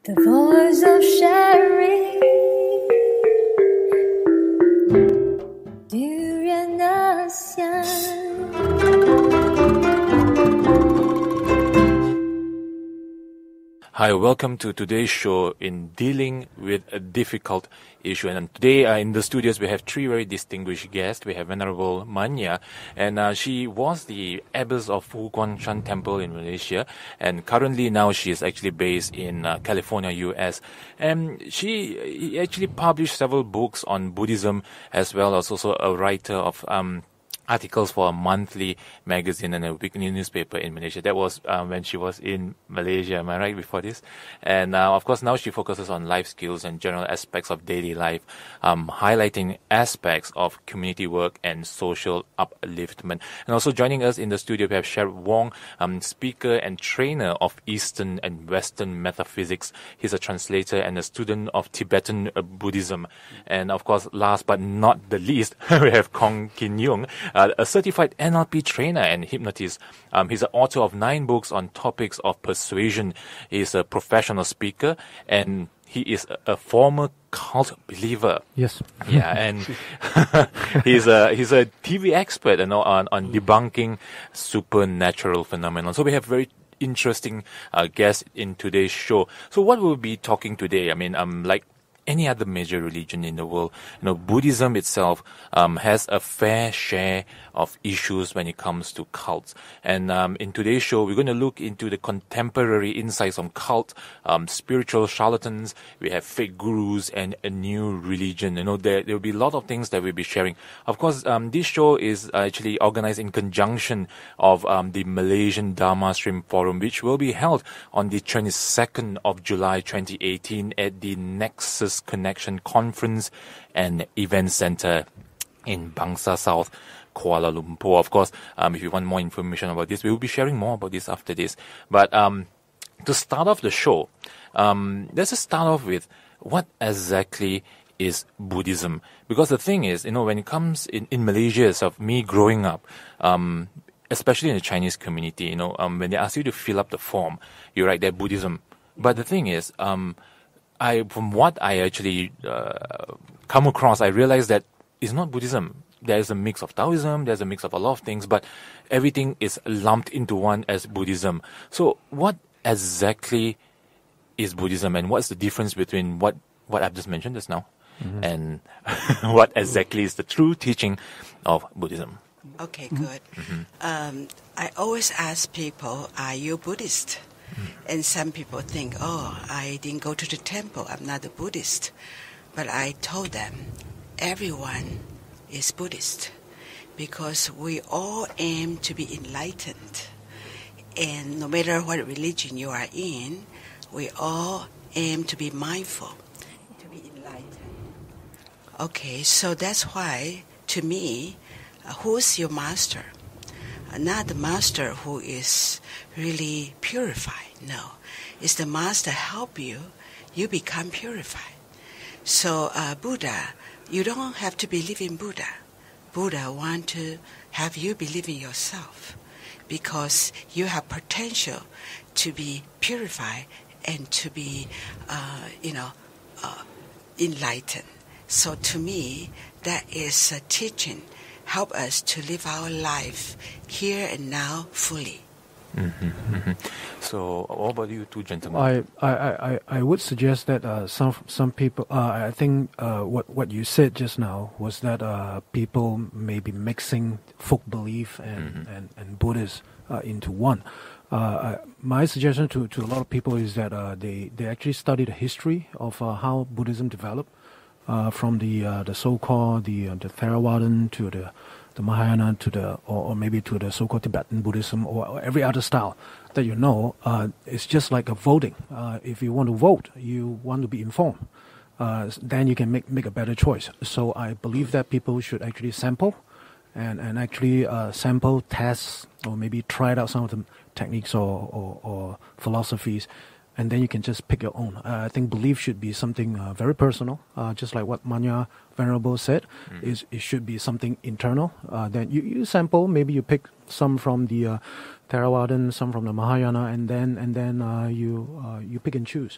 The voice of Sherry. dü人的香 Hi, welcome to today's show in dealing with a difficult issue. And today in the studios we have three very distinguished guests. We have Venerable Manya, and she was the abbess of Fu Guang Shan Temple in Malaysia, and currently now she is actually based in California, US. And she actually published several books on Buddhism, as well as also a writer of articles for a monthly magazine and a weekly newspaper in Malaysia. That was when she was in Malaysia, am I right, before this? And of course now she focuses on life skills and general aspects of daily life, highlighting aspects of community work and social upliftment. And also joining us in the studio we have Sherry Wong, speaker and trainer of Eastern and Western metaphysics. He's a translator and a student of Tibetan Buddhism. And of course, last but not the least, we have Kong Kin Yung, a certified NLP trainer and hypnotist. He's the author of 9 books on topics of persuasion. He's a professional speaker, and he is a former cult believer. Yes. Yeah, and he's a TV expert, on debunking supernatural phenomena. So we have very interesting guests in today's show. So what we'll be talking today, like any other major religion in the world, Buddhism itself has a fair share of issues when it comes to cults. And in today's show, we're going to look into the contemporary insights on cult, spiritual charlatans. We have fake gurus and a new religion. There will be a lot of things that we'll be sharing. Of course, this show is actually organized in conjunction of the Malaysian Dharma Stream Forum, which will be held on the 22nd of July 2018 at the Nexus Connection Conference and Event Center in Bangsa South, Kuala Lumpur. Of course, if you want more information about this, we will be sharing more about this after this. But to start off the show, let's just start off with what exactly is Buddhism. Because the thing is, when it comes in Malaysia itself, me growing up, especially in the Chinese community, when they ask you to fill up the form, you write there Buddhism. But the thing is, from what I actually come across, I realized that it's not Buddhism. There's a mix of Taoism, there's a mix of a lot of things, but everything is lumped into one as Buddhism. So what exactly is Buddhism, and what's the difference between what I've just mentioned just now and what exactly is the true teaching of Buddhism? Okay, good. I always ask people, are you Buddhist? And some people think, I didn't go to the temple, I'm not a Buddhist. But I told them, everyone is Buddhist because we all aim to be enlightened. And no matter what religion you are in, we all aim to be mindful, to be enlightened. Okay, so that's why, to me, who's your master? Not the master who is really purified. No, it's the master help you become purified. So Buddha, you don't have to believe in Buddha. Buddha want to have you believe in yourself because you have potential to be purified and to be, enlightened. So to me, that is a teaching. Help us to live our life here and now fully. So, what about you two gentlemen? I would suggest that some people, I think what you said just now was that people may be mixing folk belief and Buddhist into one. My suggestion to a lot of people is that they actually study the history of how Buddhism developed. From the so-called the Theravadan to the Mahayana to or maybe to the so-called Tibetan Buddhism or every other style that it's just like a voting. If you want to vote, you want to be informed. Then you can make a better choice. So I believe that people should actually sample and actually sample, test, or maybe try out some of the techniques or philosophies. And then you can just pick your own. I think belief should be something very personal, just like what Manya Venerable said. It should be something internal. Then you sample, maybe you pick some from the Theravadan, some from the Mahayana, and then you pick and choose.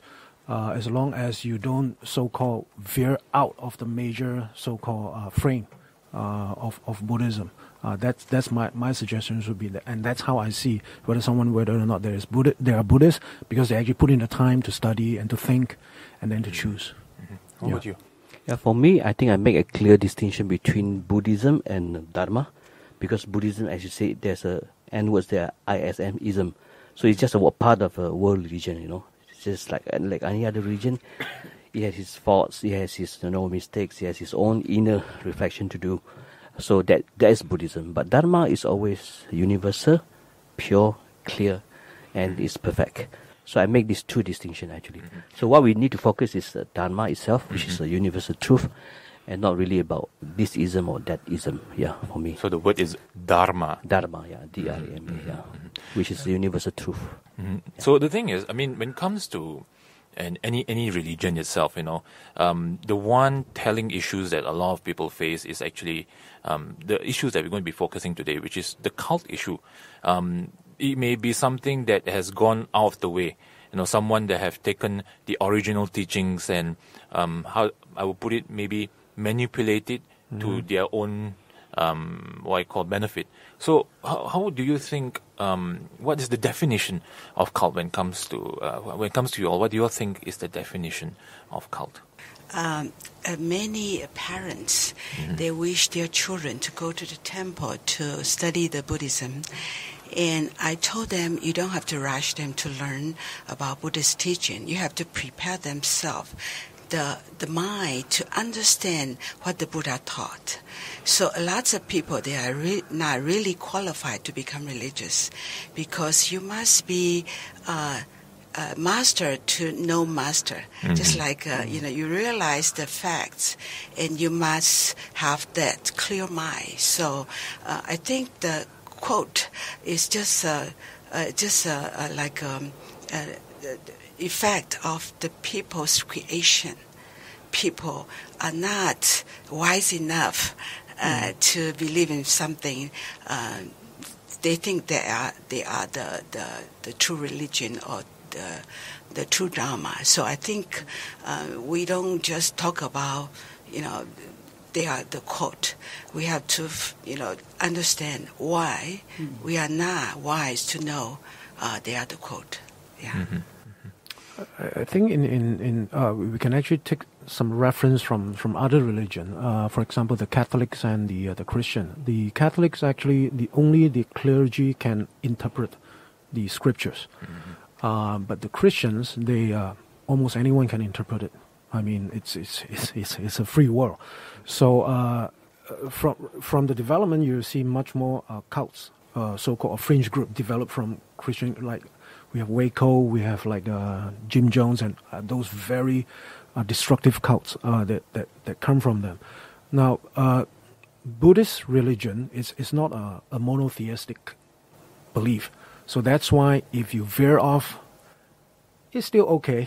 as long as you don't so-called veer out of the major so-called frame of Buddhism. That's my suggestions would be that, and that's how I see whether or not they are Buddhists, because they actually put in the time to study and to think, and then to choose. How about you? Yeah, for me, I think I make a clear distinction between Buddhism and Dharma, because Buddhism, as you say, there's a N words there, ISM-ism, so it's just a part of a world religion. It's just like any other religion. He has his faults, he has his mistakes, he has his own inner reflection to do. So that is Buddhism. But Dharma is always universal, pure, clear, and is perfect. So I make these two distinctions actually. So what we need to focus is Dharma itself, which is a universal truth, and not really about this ism or that ism. Yeah, for me. So the word is Dharma. Dharma, yeah, D-R-A-M-A, yeah, which is the universal truth. So the thing is, I mean, when it comes to any religion itself, the one telling issues that a lot of people face is actually the issues that we're going to be focusing today, which is the cult issue. It may be something that has gone out of the way. Someone that have taken the original teachings and how I would put it, maybe manipulate it to their own what I call benefit. So how do you think? What is the definition of cult when it comes to you all? What do you all think is the definition of cult? Many parents, they wish their children to go to the temple to study the Buddhism. And I told them, you don't have to rush them to learn about Buddhist teaching. You have to prepare themselves, the mind, to understand what the Buddha taught. So lots of people, they are not really qualified to become religious, because you must be master to no master. Just like, you realize the facts, and you must have that clear mind. So I think the quote is just like effect of the people's creation. People are not wise enough to believe in something. They think they are the true religion or the true Dharma. So I think we don't just talk about they are the quote. We have to understand why we are not wise to know they are the quote. Yeah. I think we can actually take some reference from other religion. For example, the Catholics and the Christian. The Catholics actually only the clergy can interpret the scriptures, but the Christians, they almost anyone can interpret it. I mean, it's a free world. So from the development, you see much more cults, so-called fringe group developed from Christian, like. We have Waco, we have like Jim Jones, and those very destructive cults that come from them. Now, Buddhist religion is not a monotheistic belief. So that's why if you veer off, it's still okay.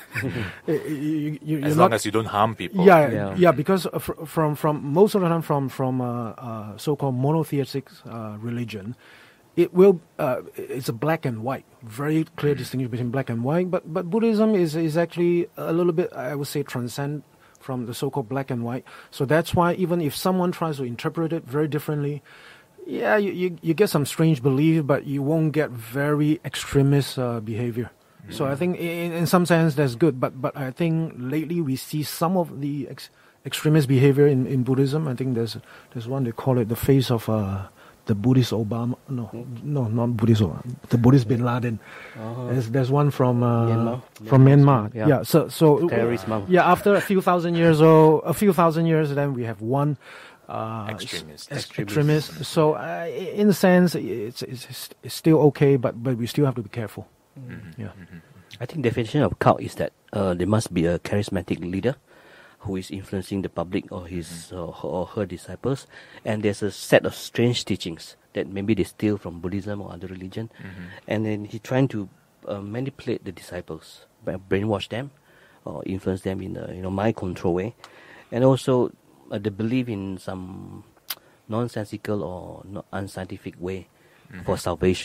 As long as you don't harm people. Yeah. Because from most of the time from so-called monotheistic religion, it's a black and white, very clear distinction between black and white. But Buddhism is actually a little bit, I would say, transcend from the so-called black and white. So that's why even if someone tries to interpret it very differently, you get some strange belief, but you won't get very extremist behavior. So I think in some sense that's good. But I think lately we see some of the extremist behavior in Buddhism. I think there's one, they call it the face of the Buddhist Obama. No, not Buddhist Obama. The Buddhist Bin Laden. There's one from Myanmar. Yeah. So terrorist mom. Yeah. After a few thousand years, then we have one extremist. So in a sense, it's still okay, but we still have to be careful. Yeah. I think the definition of cult is that there must be a charismatic leader who is influencing the public or his or her disciples, and there's a set of strange teachings that maybe they steal from Buddhism or other religion, and then he's trying to manipulate the disciples, brainwash them, or influence them in a mind control way, and also they believe in some nonsensical or unscientific way for salvation.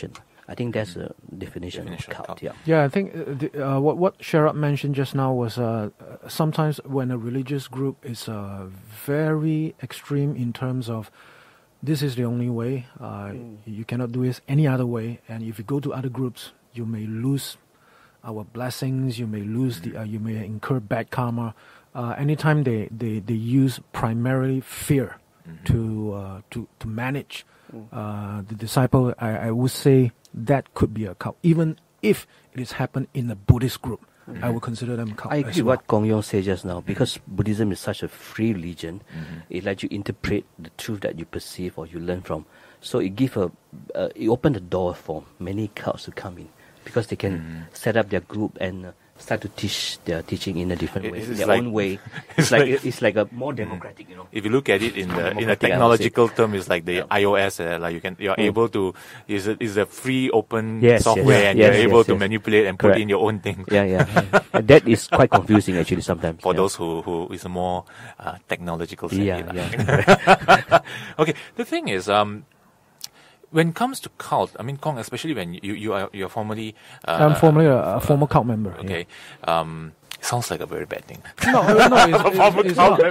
I think that's the definition of Definition of cult. cult. Yeah. Yeah, I think what Sherrod mentioned just now was sometimes when a religious group is very extreme in terms of this is the only way, you cannot do this any other way, and if you go to other groups, you may lose our blessings, you may lose you may incur bad karma. Anytime they use primarily fear to manage the disciple, I would say that could be a cult, even if it is happened in a Buddhist group. I would consider them cult. I as agree well. what Gong Yong said just now, because Buddhism is such a free religion, it lets you interpret the truth that you perceive or you learn from. So it it opened the door for many cults to come in, because they can set up their group and start to teach their teaching in a different way, It's their like- own way. it's It's like a more democratic, If you look at it in a Democratic, I would technological term, it's like the Yeah. iOS. Like you're able to is a free open Yes, software, yes, and yes, you're able yes, to yes. manipulate and put Correct. in your own thing. Yeah. And that is quite confusing actually sometimes. For yeah. those who is more technological savvy. Yeah, lah. yeah. Okay, the thing is, when it comes to cult, I mean, Kong, especially when you're formerly I'm formerly a former cult member. yeah. okay, sounds like a very bad thing. No, it's not.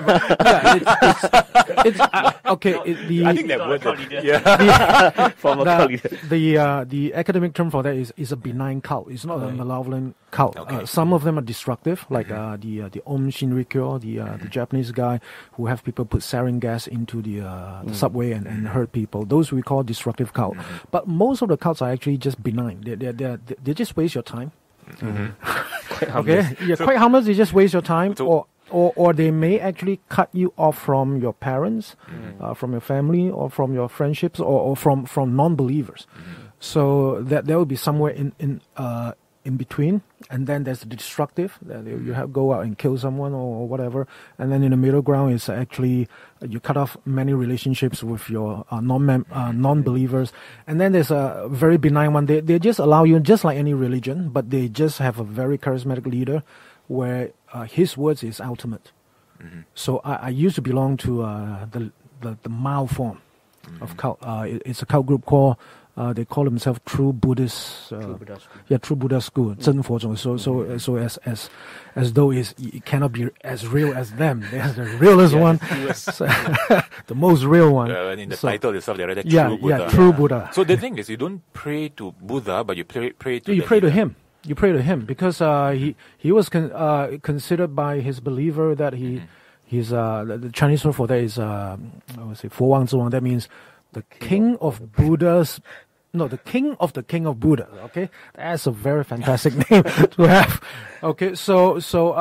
Yeah, it's okay. I think that word, yeah, From a cult leader. The academic term for that is a benign cult. It's not a malevolent cult. Okay. Some of them are destructive, like the Om Shinrikyo, the Japanese guy who have people put sarin gas into the subway and hurt people. Those we call destructive cult. But most of the cults are actually just benign. They just waste your time. Okay, yeah, quite harmless. They just waste your time, So- or they may actually cut you off from your parents, from your family, or from your friendships, or from non-believers. So that there will be somewhere in between, and then there's the destructive. That you have go out and kill someone or whatever, and then in the middle ground is actually you cut off many relationships with your non-believers, and then there's a very benign one. They just allow you, just like any religion, but they just have a very charismatic leader, where his words is ultimate. So I used to belong to the mild form of cult. It's a cult group called. They call themselves True Buddhist. Buddha School. Yeah, True Buddha School. 真佛宗. So as though it cannot be as real as them. They're the realest one, so, the most real one. and in the So- title itself, they write yeah, True Buddha. yeah, True Buddha. So the thing is, you don't pray to Buddha, but you pray to You the pray to leader. him. You pray to him because he was considered by his believer that he's the Chinese word for that is I would say 佛王之王. That means the king of Buddha's. No, the king of Buddha. Okay, that's a very fantastic name to have. Okay, so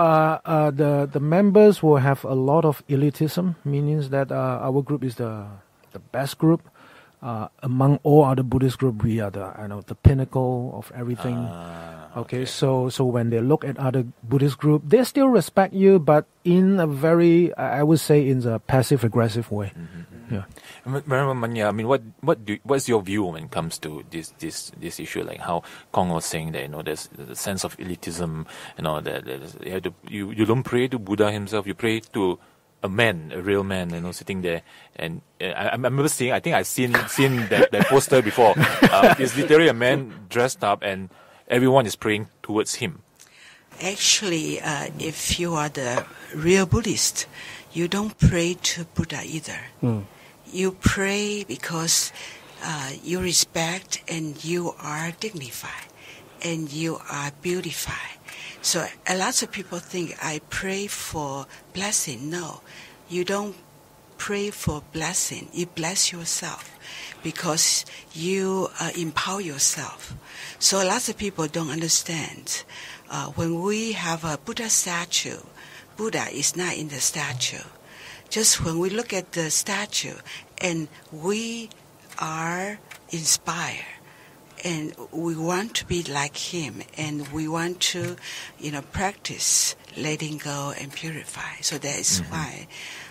the members will have a lot of elitism, meaning that our group is the best group. Among all other Buddhist groups, we are the pinnacle of everything. Okay, so when they look at other Buddhist group, they still respect you, but in a very, I would say, in a passive aggressive way. Yeah. I mean, what's your view when it comes to this issue? Like how Kong was saying that there's a sense of elitism. That you don't pray to Buddha himself. You pray to a man, a real man, sitting there. And I remember seeing. I think I've seen that poster before. It's literally a man dressed up, and everyone is praying towards him. Actually, if you are the real Buddhist, you don't pray to Buddha either. You pray because you respect and you are dignified and you are beautified. So a lot of people think I pray for blessing. No, you don't pray for blessing. You bless yourself because you empower yourself. So lots of people don't understand. When we have a Buddha statue, Buddha is not in the statue. Just when we look at the statue and we are inspired and we want to be like him and we want to, practice letting go and purify. So that is why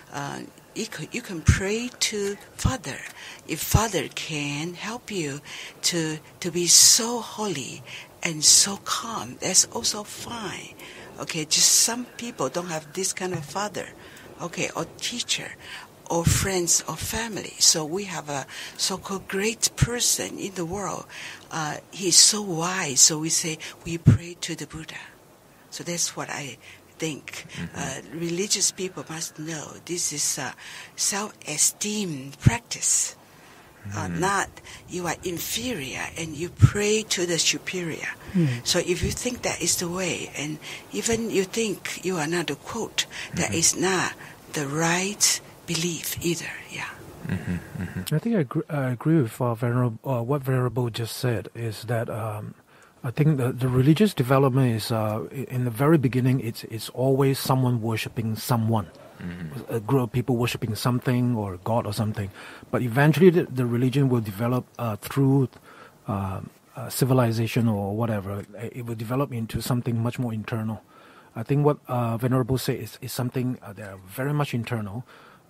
you can pray to Father. If Father can help you to be so holy and so calm, that's also fine. Okay, just some people don't have this kind of father, okay, or teacher, or friends or family. So we have a so-called great person in the world. He's so wise. So we say we pray to the Buddha. So that's what I think. Religious people must know this is a self-esteem practice. Not you are inferior and you pray to the superior. So if you think that is the way, and even you think you are not a quote, that is not the right belief either. Yeah. I think I agree with Venerable, what Venerable just said, is that I think the religious development is, in the very beginning, it's always someone worshipping someone. A group of people worshipping something or God or something. But eventually the religion will develop through civilization or whatever. It will develop into something much more internal. I think what Venerable says is something that are very much internal.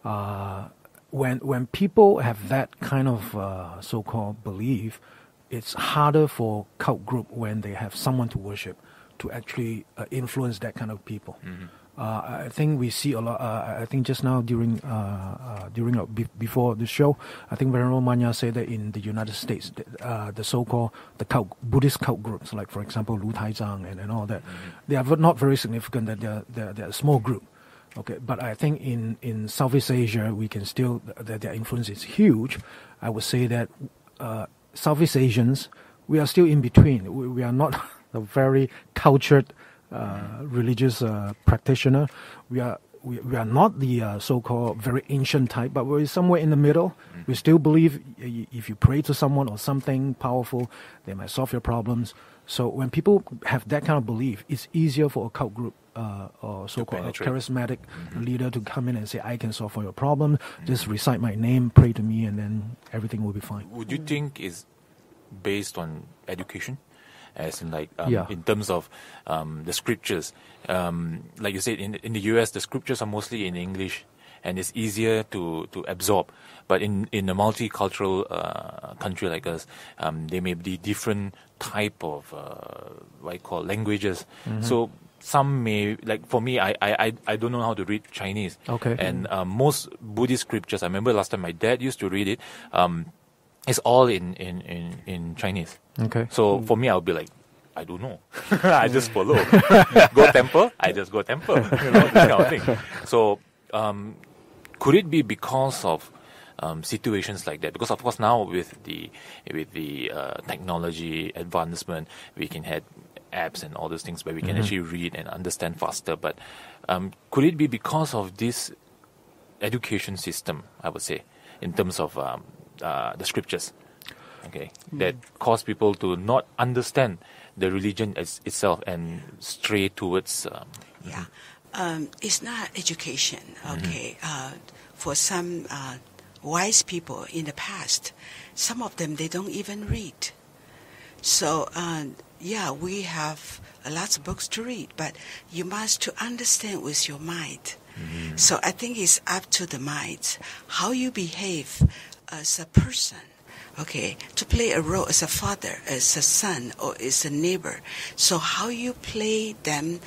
When people have that kind of so-called belief, it's harder for cult group when they have someone to worship to actually influence that kind of people. I think we see a lot. I think just now before the show, I think Venerable Manya said that in the United States, the so-called Buddhist cult groups, like for example Lu Taizang and all that, they are not very significant. That they're a small group. Okay, but I think in Southeast Asia we can still that their influence is huge. I would say that Southeast Asians, we are still in between. We are not a very cultured religious practitioner. We are not the so-called very ancient type, but we're somewhere in the middle. We still believe if you pray to someone or something powerful, they might solve your problems. So when people have that kind of belief, it's easier for a cult group or so-called a charismatic leader to come in and say, I can solve all your problem. Just recite my name, pray to me, and then everything will be fine. Would you think is based on education? As in, like, in terms of the scriptures, like you said, in the US, the scriptures are mostly in English, and it's easier to absorb. But in a multicultural country like us, there may be different type of what I call languages. So some may, like for me, I don't know how to read Chinese. Okay. And most Buddhist scriptures, I remember last time my dad used to read it. It's all in Chinese. Okay. So for me, I'll be like, I don't know. I just follow. Go temple, I just go temple. This kind of thing. So could it be because of situations like that? Because of course now with the technology advancement, we can have apps and all those things where we can actually read and understand faster. But could it be because of this education system, I would say, in terms of the scriptures, okay, that cause people to not understand the religion itself and stray towards. It's not education, okay. For some wise people in the past, some of them they don't even read. So we have lots of books to read, but you must to understand with your mind. So I think it's up to the mind how you behave as a person, okay, to play a role as a father, as a son, or as a neighbor. So how you play them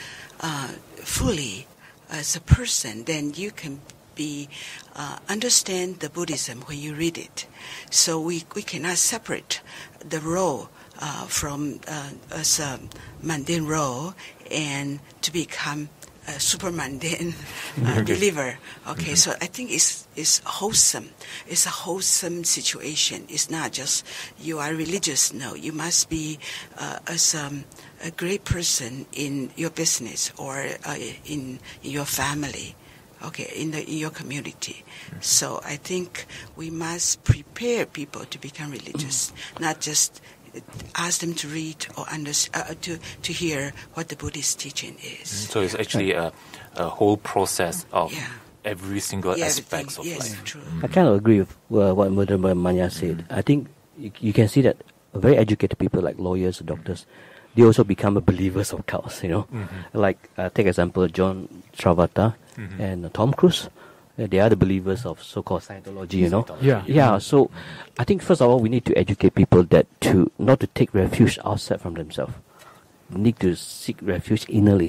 fully as a person, then you can be understand the Buddhism when you read it. So we cannot separate the role from as a mundane role and to become a super mundane believer. Okay, so I think it's wholesome. It's a wholesome situation. It's not just you are religious. No, you must be as a great person in your business or in your family. Okay, in your community. So I think we must prepare people to become religious, not just ask them to read or to hear what the Buddhist teaching is. So it's actually a whole process of every single aspect of life. True. I kind of agree with what Venerable Manya said. I think you can see that very educated people like lawyers, doctors, they also become believers of cults, you know. Like, take example, John Travolta and Tom Cruise. They are the believers of so-called Scientology, you know. Yeah. So I think first of all we need to educate people that not to take refuge outside from themselves. We need to seek refuge innerly.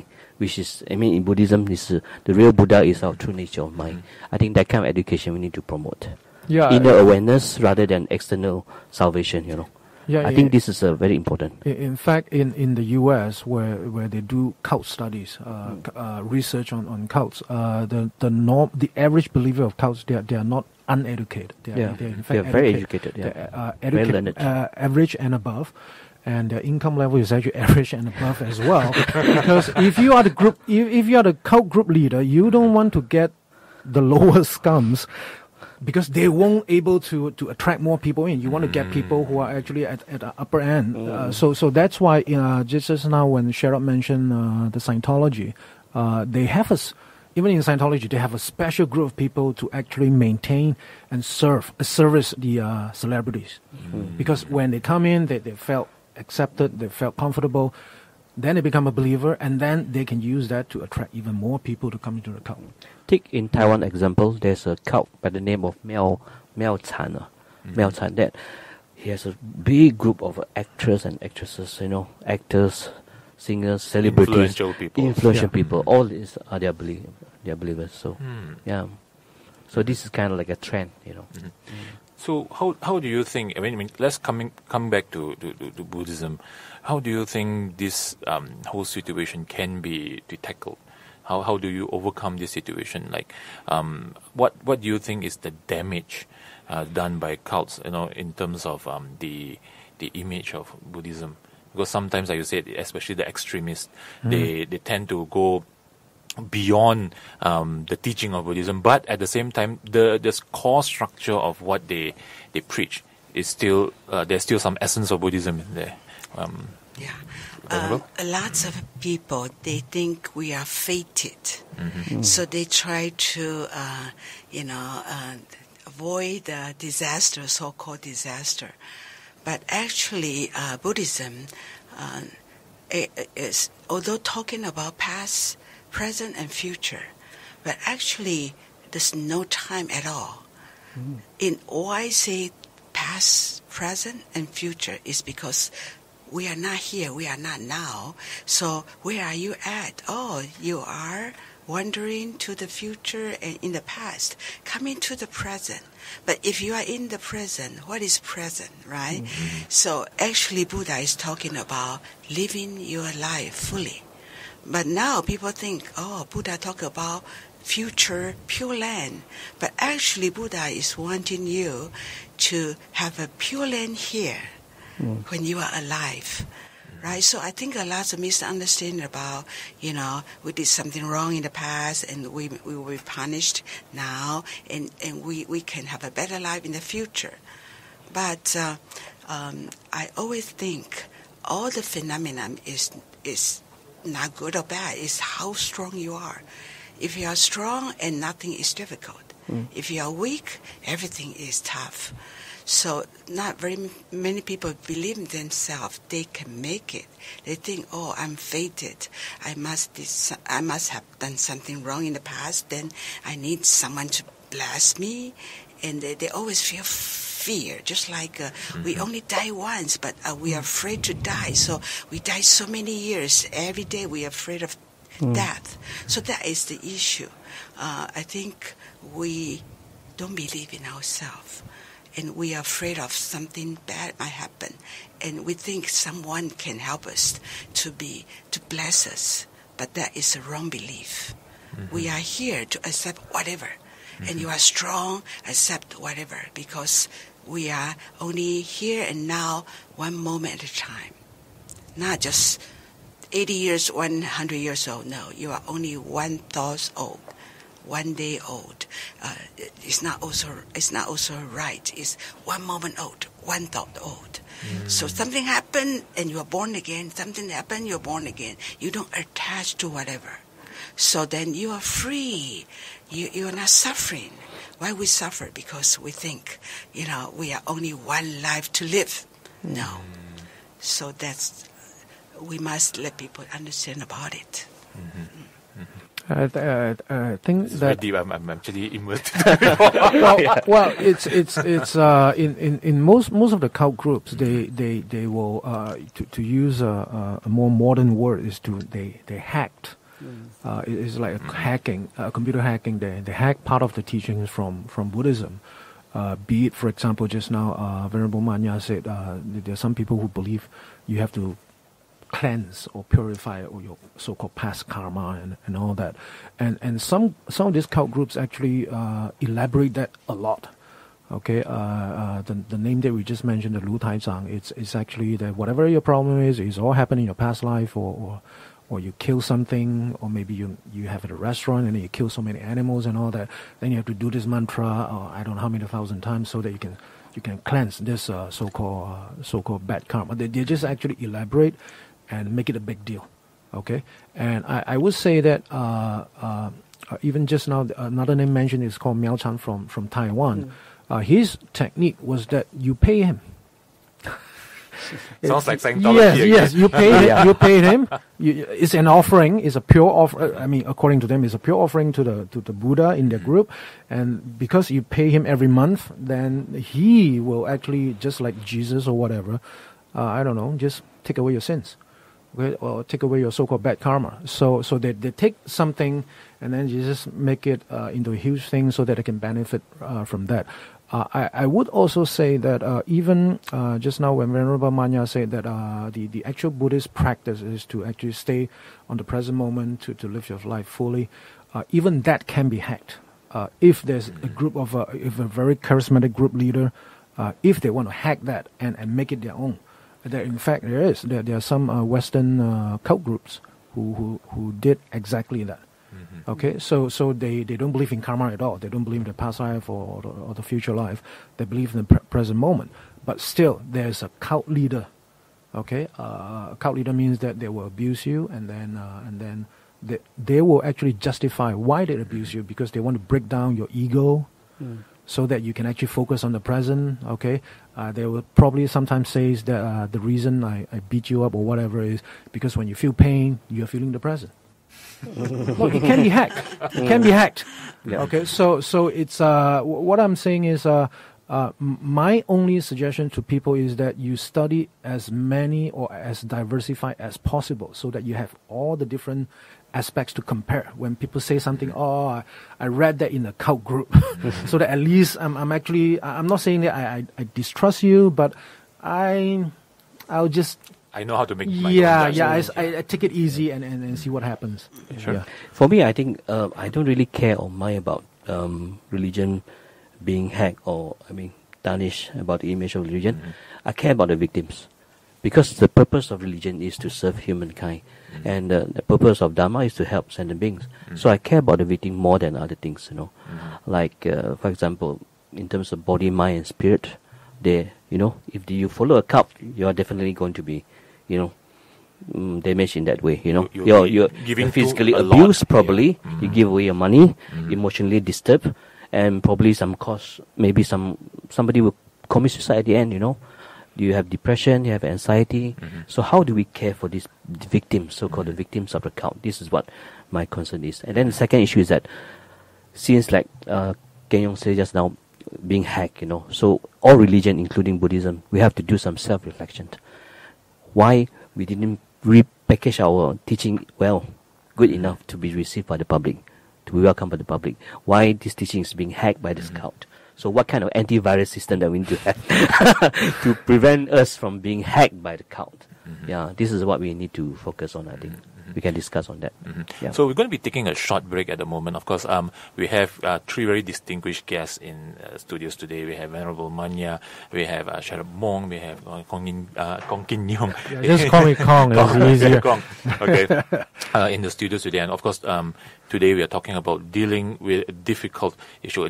which is, I mean, in Buddhism, the real Buddha is our true nature of mind. I think that kind of education we need to promote. Inner awareness rather than external salvation, I think this is very important. In fact, in the U.S., where they do cult studies, research on cults, the average believer of cults, they are not uneducated. They are in fact very educated. They are very learned. Average and above. And their income level is actually average and above as well. Because if you are the cult group leader, you don't want to get the lower scums, because they won't able to attract more people in. You want to get people who are actually at the upper end. So that's why just now when Sherrod mentioned the Scientology, they have even in Scientology, they have a special group of people to actually maintain and service the celebrities. Because when they come in, they felt accepted, they felt comfortable, then they become a believer, and then they can use that to attract even more people to come into the cult. Take in Taiwan example, there's a cult by the name of Miao Chan. Miao Chan, that he has a big group of actors and actresses, actors, singers, celebrities, influential people. All these are their believers. So so this is kind of like a trend, So how do you think? I mean, let's come back to Buddhism. How do you think this whole situation can be tackled? How do you overcome this situation? Like, what do you think is the damage done by cults? In terms of the image of Buddhism, because sometimes, like you said, especially the extremists, they tend to go beyond the teaching of Buddhism, but at the same time, the core structure of what they preach is still there's still some essence of Buddhism in there. Lots of people, they think we are fated, so they try to avoid the disaster, so-called disaster. But actually, Buddhism is, although talking about past, present and future, but actually there's no time at all. In why I say past, present and future is because we are not here, we are not now. So where are you at? Oh, you are wandering to the future and in the past, coming to the present. But if you are in the present, what is present, right? So actually Buddha is talking about living your life fully. But now people think, Buddha talk about future Pure Land. But actually Buddha is wanting you to have a Pure Land here when you are alive. Right? So I think a lot of misunderstanding about, we did something wrong in the past and we will be punished now and we can have a better life in the future. But I always think all the phenomenon is not good or bad, it's how strong you are. If you are strong and nothing is difficult. If you are weak, everything is tough. So not very many people believe in themselves. They can make it. They think, I'm fated. I must have done something wrong in the past. Then I need someone to bless me. And they always feel fear. Just like we only die once, but we are afraid to die. So we die so many years. Every day we are afraid of death. So that is the issue. I think we don't believe in ourselves. And we are afraid of something bad might happen. And we think someone can help us to bless us. But that is a wrong belief. We are here to accept whatever. And you are strong, accept whatever. Because we are only here and now, one moment at a time. Not just 80 years, 100 years old. No, you are only 1 thought old. 1 day old. It's not also right. It's 1 moment old, 1 thought old. So something happened and you are born again. Something happened, you're born again. You don't attach to whatever. So then you are free. You are not suffering. Why we suffer? Because we think, we are only one life to live. No. So we must let people understand about it. I think it's that very deep. I'm actually immersed. well, it's in most of the cult groups they will to use a more modern word is they hacked It's like a hacking, computer hacking. They hack part of the teachings from Buddhism. Be it, for example, just now, Venerable Manya said there are some people who believe you have to cleanse or purify or your so-called past karma and all that. And some of these cult groups actually elaborate that a lot. Okay, the name that we just mentioned, the Lu Tai Zhang, it's actually that whatever your problem is, it's all happened in your past life, or you kill something, or maybe you have at a restaurant and you kill so many animals and all that. Then you have to do this mantra, or I don't know how many thousand times, so that you can cleanse this so-called bad karma. They just actually elaborate and make it a big deal. Okay, and I would say that even just now, another name mentioned is called Miao Chan from Taiwan. His technique was that you pay him. Sounds like saying yes, you pay him. You pay him. It's an offering. It's a pure offer. I mean, according to them, it's a pure offering to the Buddha in their group. And because you pay him every month, then he will actually, just like Jesus or whatever, I don't know, just take away your sins, okay? Or take away your so-called bad karma. So they take something and then you just make it into a huge thing so that they can benefit from that. I would also say that even just now when Venerable Manya said that the actual Buddhist practice is to actually stay on the present moment, to live your life fully, even that can be hacked. If there's a group of, if a very charismatic group leader, if they want to hack that and make it their own. In fact, there are some Western cult groups who did exactly that. Okay, so they don't believe in karma at all. They don't believe in the past life or the future life. They believe in the present moment. But still, there's a cult leader. Okay, a cult leader means that they will abuse you, and then they will actually justify why they abuse you, because they want to break down your ego, so that you can actually focus on the present. Okay, they will probably sometimes say that the reason I beat you up or whatever is because when you feel pain, you are feeling the present. Look, it can be hacked. It can be hacked. Yeah. Okay, so it's what I'm saying is my only suggestion to people is that you study as many or as diversified as possible, so that you have all the different aspects to compare. When people say something, I read that in a cult group, so that at least I'm not saying that I distrust you, but I'll just. I know how to make my I take it easy and see what happens. Sure. Yeah. For me, I think I don't really care or mind about religion being hacked or tarnished about the image of religion. I care about the victims, because the purpose of religion is to serve humankind, and the purpose of Dharma is to help sentient beings. So I care about the victim more than other things. Like for example, in terms of body, mind, and spirit, if you follow a cult, you are definitely going to be damaged in that way. You're physically abused, probably. You give away your money, emotionally disturbed, and probably maybe somebody will commit suicide at the end. You have depression, you have anxiety. So how do we care for these victims, so-called the victims of the cult? This is what my concern is. And then the second issue is that, since like Ken Yong said just now, being hacked, so all religion, including Buddhism, we have to do some self-reflection. Why we didn't repackage our teaching good enough to be received by the public, to be welcomed by the public? Why this teaching is being hacked by this cult? So what kind of antivirus system that we need to have to prevent us from being hacked by the cult? Yeah, this is what we need to focus on, I think. We can discuss on that. Yeah. So we're going to be taking a short break at the moment. Of course, we have three very distinguished guests in studios today. We have Venerable Manya, we have Sherab Mong, we have Kong Kin Yong. Yeah, just call me Kong, it's easier. Kong. Okay. In the studios today. And of course, today we are talking about dealing with a difficult issue,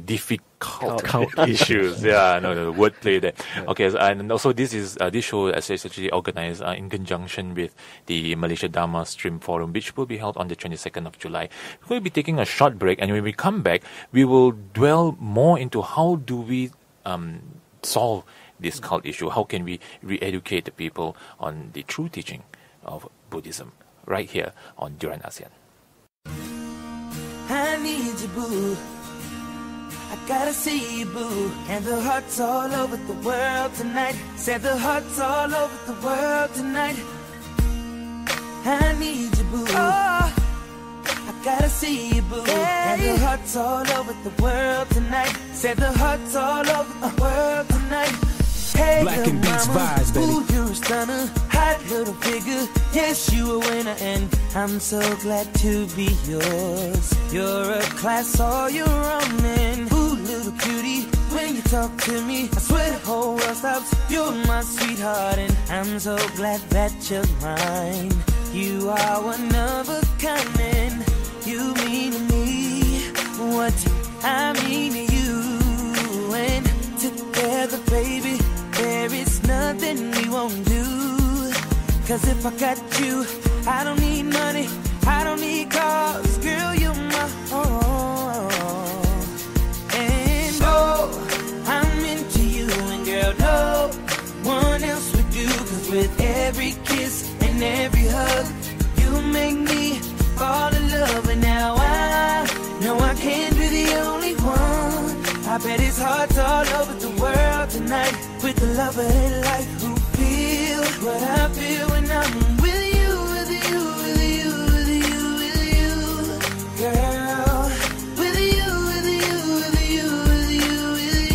issues. Yeah, no, wordplay there. Okay, and also this show is essentially organized in conjunction with the Malaysia Dharma Stream Forum, which will be held on the 22nd of July. We're going to be taking a short break, and when we come back, we will dwell more into how do we solve this cult issue. How can we re-educate the people on the true teaching of Buddhism right here on Duran ASEAN. I need you, boo. I gotta see you, boo. And the hearts all over the world tonight. Said the hearts all over the world tonight. I need you, boo. Oh, gotta see you, boo. And the hearts all over the world tonight. Said the hearts all over the world tonight. Hey, Black little and Beats mama, vibes, baby. ooh, you're a stunner, hot little figure. Yes, you a winner, and I'm so glad to be yours. You're a class all your own, and ooh, little cutie, when you talk to me, I swear the whole world stops. You're my sweetheart, and I'm so glad that you're mine. You are one of a kind, and you mean to me what I mean to you. And together, baby, there is nothing we won't do. Cause if I got you, I don't need money, I don't need cars. Girl, you're my all. And oh, I'm into you. And girl, no one else would do. Cause with every kiss and every hug, you make me fall in love. And now I know I can't be the only one. I bet it's hearts all over the world tonight with the love of their life who feel what I feel when I'm with you, with you, with you, with you, with you, girl. With you, with you, with you, with you, with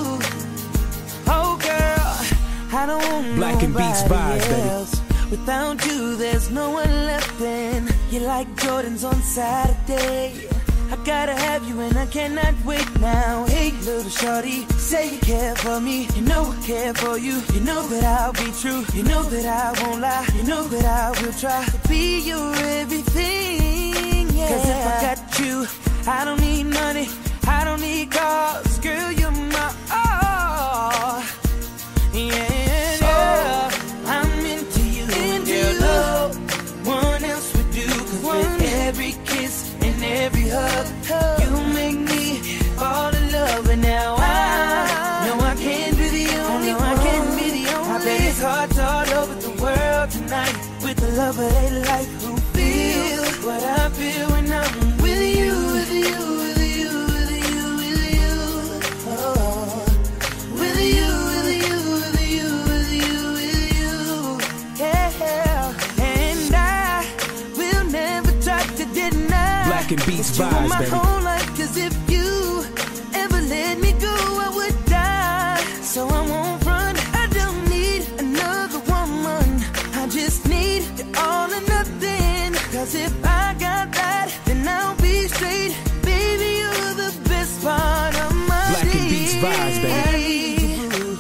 you. Oh, girl, I don't want Black and Beats nobody vibes, baby. else. Without you, there's no one left in. You're like Jordans on Saturday. I gotta have you and I cannot wait now. Hey, little shorty, say you care for me. You know I care for you. You know that I'll be true. You know that I won't lie. You know that I will try to be your everything. Yeah. Cause if I got you, I don't need money, I don't need cars. Girl, you're my all. Yeah, yeah. I'm into you. And girl, no one else would do. Cause with every kiss and every hug, you make me fall in love. And now I know I can't be the only one. I bet it's hearts all over the world tonight with the love of their life who feel what I feel when I'm with you, with you, with you, with you, with you. Oh, with you, with you, with you, with you, with you. Yeah, and I will never try to deny. Black and Beats you vibes, my baby. whole life, cause if you ever let me go, I would die. So I won't run, I don't need another woman. I just need you all or nothing. Cause if I got that, then I'll be straight. Baby, you're the best part of my Black and Beats vibes, baby. boo.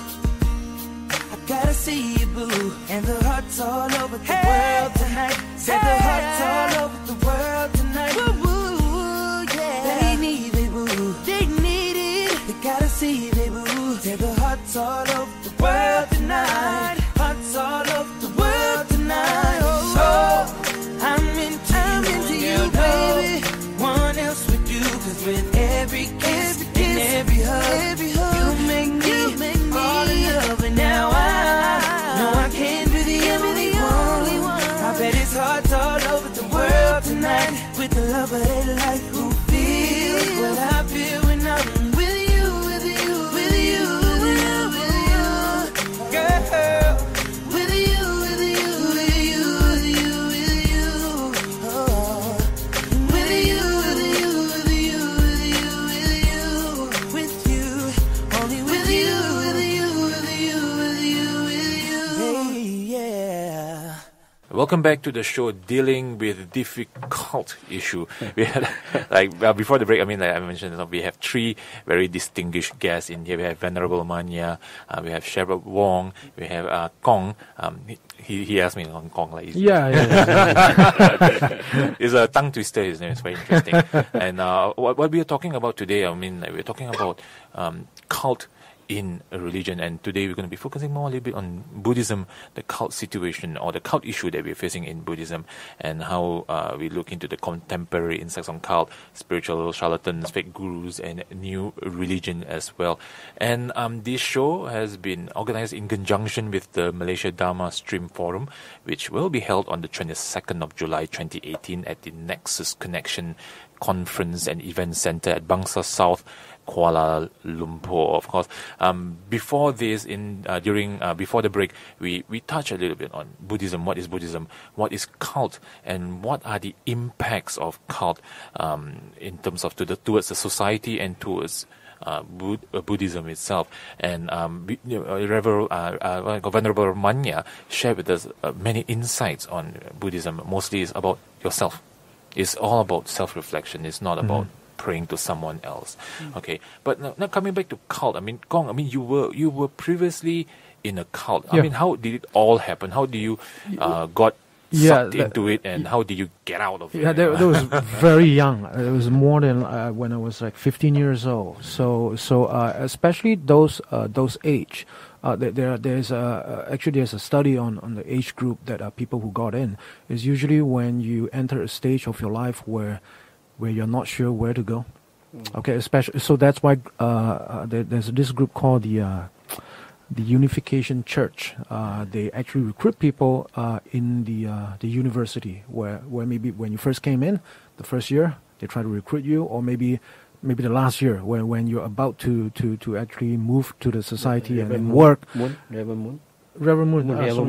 I gotta see you, boo. And the hearts all over the world tonight. Said the hearts all over the world tonight. Woo, woo, yeah. They need it, boo. They need it. They gotta see it, boo. Said the hearts all over the world tonight. Hearts all over the world tonight. Oh, I'm into you, baby. One else would do. Cause with every kiss and every hug, you make me fall in love. And now I know I can't be the only one. I bet it's hearts all over the world tonight with the love of their life who feel what I feel when I'm with you, with you, with you, with you, with you, girl. With you, with you, with you, with you, with you. Oh, with you, with you, with you, with you, with you, with you. Only with you, with you, with you, with you, with you. Hey, yeah. Welcome back to the show dealing with difficult issue. We had, before the break, I mentioned we have three very distinguished guests in here. We have Venerable Manya, we have Shepherd Wong, we have Kong. He asked me on Kong. Yeah. It's a tongue twister, his name. It's very interesting. And what we are talking about today, we're talking about cult in a religion, and today we're going to be focusing more a little bit on Buddhism, the cult situation or the cult issue that we're facing in Buddhism, and how we look into the contemporary insights on cult, spiritual charlatans, fake gurus, and new religion as well. And this show has been organized in conjunction with the Malaysia Dharma Stream Forum, which will be held on the 22nd of July 2018 at the Nexus Connection Conference and Event Center at Bangsa South, Kuala Lumpur, of course. Before this, before the break, we touched a little bit on Buddhism. What is Buddhism? What is cult? And what are the impacts of cult in terms of towards the society and towards Buddhism itself? And Venerable Manya shared with us many insights on Buddhism. Mostly it's about yourself. It's all about self-reflection. It's not about praying to someone else. Okay, but now coming back to cult. I mean, Kong. I mean, you were previously in a cult. I mean, how did it all happen? How do you got sucked into it, and how did you get out of it? Yeah, that was very young. It was more than when I was like 15 years old. So especially those age. There's a study on the age group that people who got in is usually when you enter a stage of your life where you're not sure where to go. Okay, especially so that's why there's this group called the Unification Church. They actually recruit people in the university where maybe when you first came in the first year they try to recruit you, or maybe the last year when you're about to actually move to the society and work. Reverend Moon,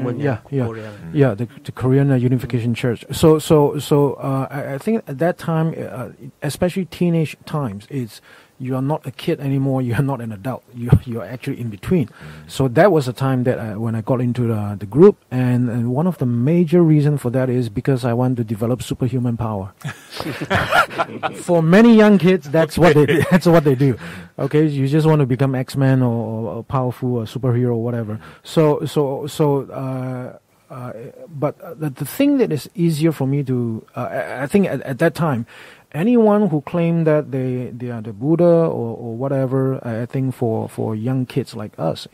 the Korean Unification Church. So I think at that time, especially teenage times, you are not a kid anymore. You are not an adult. You're actually in between. So that was the time that when I got into the group, and one of the major reasons for that is because I want to develop superhuman power. For many young kids, that's what they do. Okay, you just want to become X-Men or powerful or superhero or whatever. But the thing that is easier for me to, I think at that time, anyone who claimed that they are the Buddha or whatever, I think for young kids like us,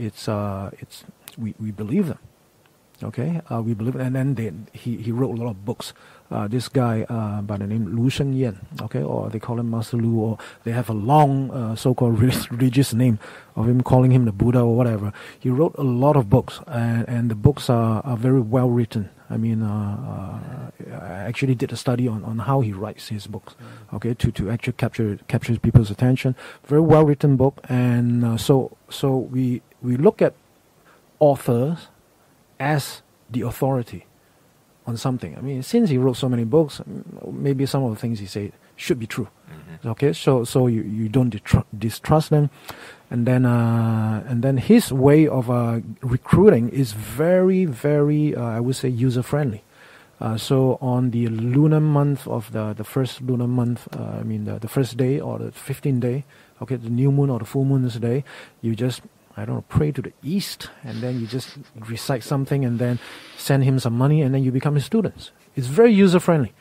we believe them. Okay, we believe, and then he wrote a lot of books. This guy by the name Lu Shengyan, okay, or they call him Master Lu, or they have a long so-called religious name of him, calling him the Buddha or whatever. He wrote a lot of books, and the books are very well written. I mean, I actually did a study on how he writes his books, okay, to actually capture people's attention. Very well written book, and so we look at authors as the authority on something. I mean, since he wrote so many books, maybe some of the things he said should be true. Okay, so you don't distrust them, and then his way of recruiting is very, very I would say user friendly. So on the lunar month of the first lunar month, I mean the first day or the 15th day, okay, the new moon or the full moon's day, you just pray to the east, and then you just recite something, and then send him some money, and then you become his students. It's very user-friendly.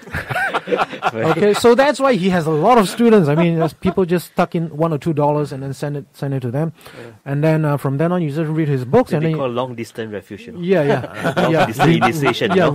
Okay, so that's why he has a lot of students. I mean, people just tuck in $1 or $2 and then send it to them, and then from then on, you just read his books. And they then call long-distance refuge. Long-distance initiation. Yeah,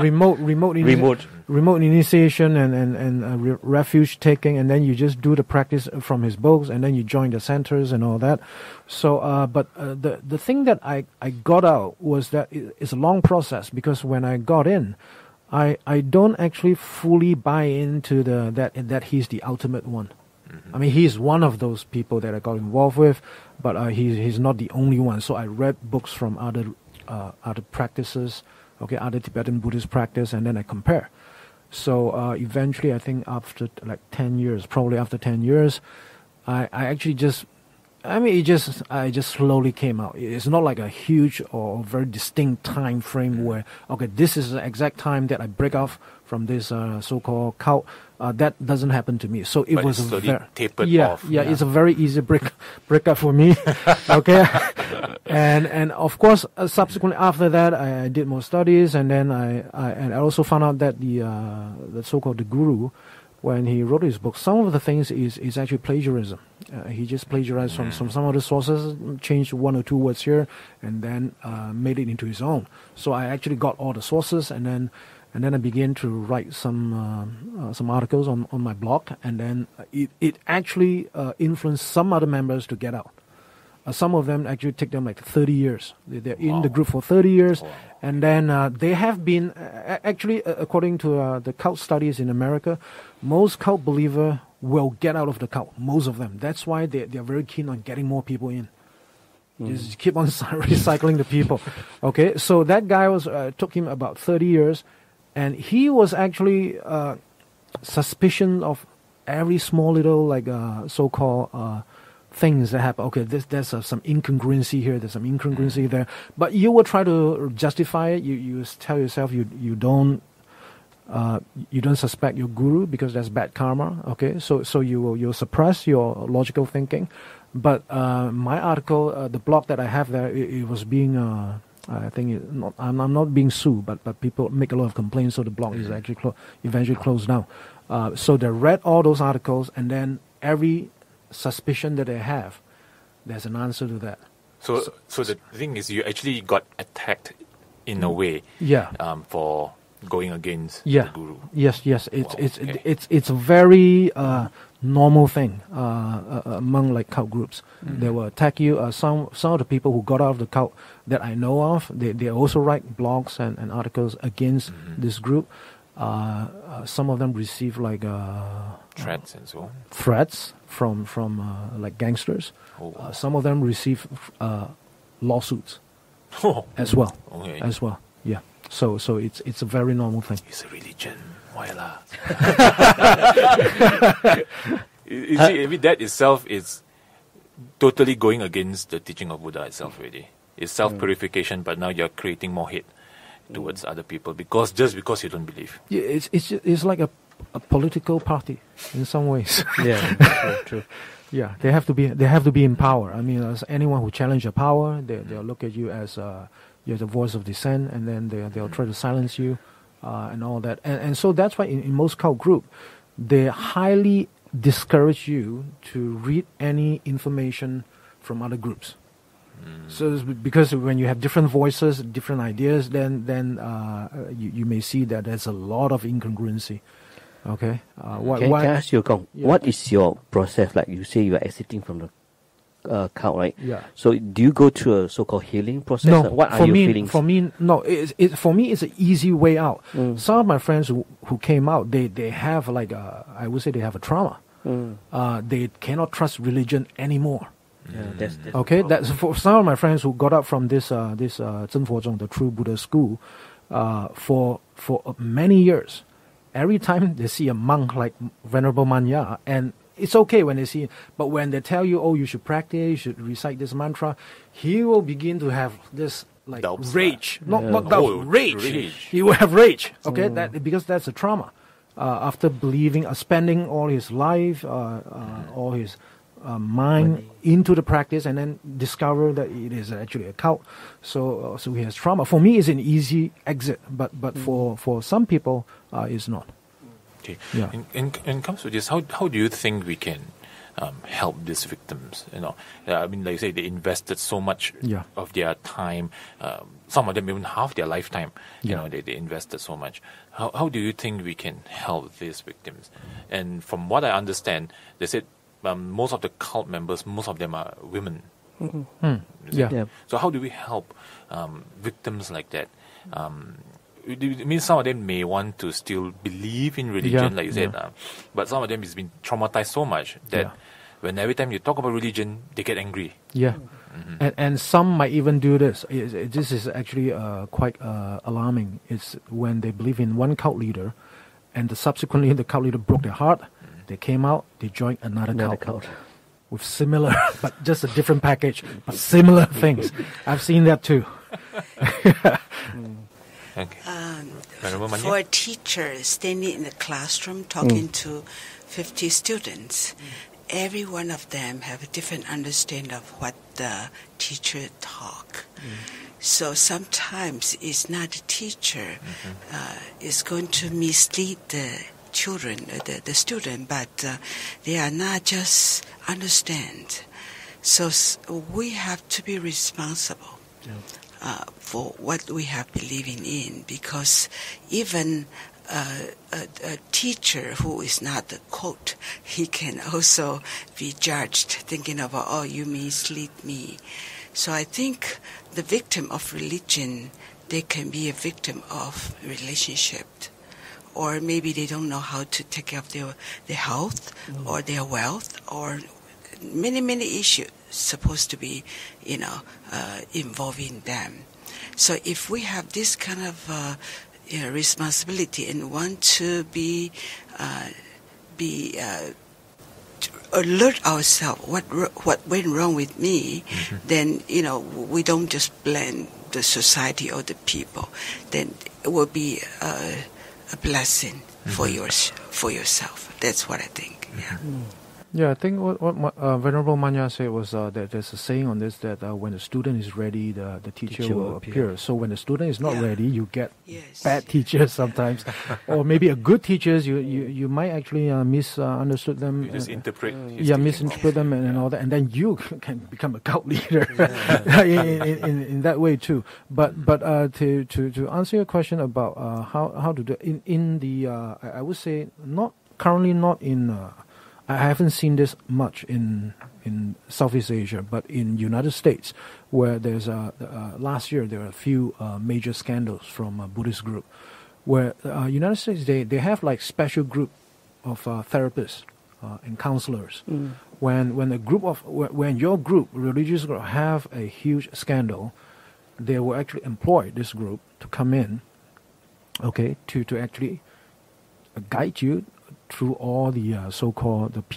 remote initiation and refuge taking, and then you just do the practice from his books, and then you join the centers and all that. So, but the thing that I got out was that it's a long process, because when I got in, I don't actually fully buy into that he's the ultimate one. I mean, he's one of those people that I got involved with, but he's not the only one. So I read books from other practices, okay, other Tibetan Buddhist practice, and then I compare. So eventually, I think after like 10 years, probably after 10 years, I actually I just slowly came out. It's not like a huge or very distinct time frame where, okay, this is the exact time that I break off from this so-called cult. That doesn't happen to me. So it was very tapered off. Yeah, it's a very easy breakup for me. Okay, and of course, subsequently after that, I did more studies, and then I also found out that the so-called the guru, when he wrote his book, some of the things is actually plagiarism. He just plagiarized from some other sources, changed 1 or 2 words here, and then made it into his own. So I actually got all the sources, and then I began to write some articles on my blog, and then it actually influenced some other members to get out. Some of them actually take them like 30 years. They're in the group for 30 years. And then they have been, actually, according to the cult studies in America, most cult believer will get out of the cult, most of them. That's why they're very keen on getting more people in. Just keep on recycling the people. Okay, so that guy took him about 30 years, and he was actually suspicion of every small little so-called things that happen. Okay, there's some incongruency here. There's some incongruency there. But you will try to justify it. You tell yourself you don't suspect your guru because that's bad karma. Okay, so you'll suppress your logical thinking. But my article, the blog that I have there, it was being. I think I'm not being sued, but people make a lot of complaints, so the blog is actually eventually closed down. So they read all those articles, and then every suspicion that they have, there's an answer to that. So the thing is, you actually got attacked in a way. Yeah. For going against the guru. Yes. It's a very normal thing among like cult groups. They will attack you. Some of the people who got out of the cult that I know of, they also write blogs and articles against this group. Some of them receive like threats and so on. Threats from like gangsters. Some of them receive lawsuits as well. Okay. As well, yeah. So it's a very normal thing. It's a religion. Why lah? You see, I mean, that itself is totally going against the teaching of Buddha itself. Already, it's self-purification, but now you're creating more hate towards other people because you don't believe. Yeah, it's like a political party in some ways. Yeah, true. Yeah, they have to be in power. I mean, as anyone who challenge your power, they'll look at you as you're the voice of dissent, and then they'll try to silence you, and all that. And so that's why in most cult group, they highly discourage you to read any information from other groups. So it's because when you have different voices, different ideas, then you may see that there's a lot of incongruency. Okay. Can I ask you, Kong, what is your process? Like you say, you are exiting from the cult, right? Yeah. So do you go through a so-called healing process? No. What are your feelings? For me, no. For me, it's an easy way out. Some of my friends who came out, they have like I would say they have a trauma. They cannot trust religion anymore. Yeah, that's okay. That's for some of my friends who got up from this Zhen Fozhong, the True Buddha School, for many years. Every time they see a monk like Venerable Manya, and it's okay when they see it, but when they tell you, oh, you should practice, you should recite this mantra, he will begin to have this like doubts, rage, not doubt, rage. He will have rage. Okay, because that's a trauma. After believing, spending all his life, all his mind into the practice, and then discover that it is actually a cult. So he has trauma. For me, it's an easy exit, but for some people, it's not. Okay. Yeah. And comes to this, how do you think we can help these victims? You know, I mean, like you say, they invested so much of their time. Some of them even half their lifetime. You know, they invested so much. How do you think we can help these victims? And from what I understand, they said most of the cult members, most of them are women. So how do we help victims like that? It means some of them may want to still believe in religion, like you said, but some of them has been traumatized so much that when every time you talk about religion, they get angry. Yeah. And some might even do this. This is actually quite alarming. It's when they believe in one cult leader, and subsequently the cult leader broke their heart. They came out, they joined another cult. With similar, but just a different package, but similar things. I've seen that too. Okay. For a teacher standing in the classroom talking to 50 students, every one of them have a different understanding of what the teacher talk. So sometimes it's not the teacher is going to mislead the children, the student, but they are not just understand. So we have to be responsible for what we have believing in, because even a teacher who is not a quote, he can also be judged, thinking about, oh, you mislead me. So I think the victim of religion, they can be a victim of relationship, or maybe they don't know how to take care of their health or their wealth, or many issues supposed to be, involving them. So if we have this kind of responsibility and want to be to alert ourselves what went wrong with me, then we don't just blame the society or the people. Then it will be a blessing for yourself. That's what I think. Yeah. Yeah, I think what Venerable Manya said was that there's a saying on this that when the student is ready, the teacher will appear. So when the student is not ready, you get bad teachers sometimes, or maybe a good teachers. You might actually misunderstood them. You just interpret. Misinterpret them and all that, and then you can become a cult leader in that way too. But to answer your question about how to do it, in the I would say not in. I haven't seen this much in Southeast Asia, but in United States, where there's last year there were a few major scandals from a Buddhist group, where United States they have like special group of therapists and counselors. When a group of when your group, religious group, have a huge scandal, they will actually employ this group to come in, okay, to actually guide you through all the so-called the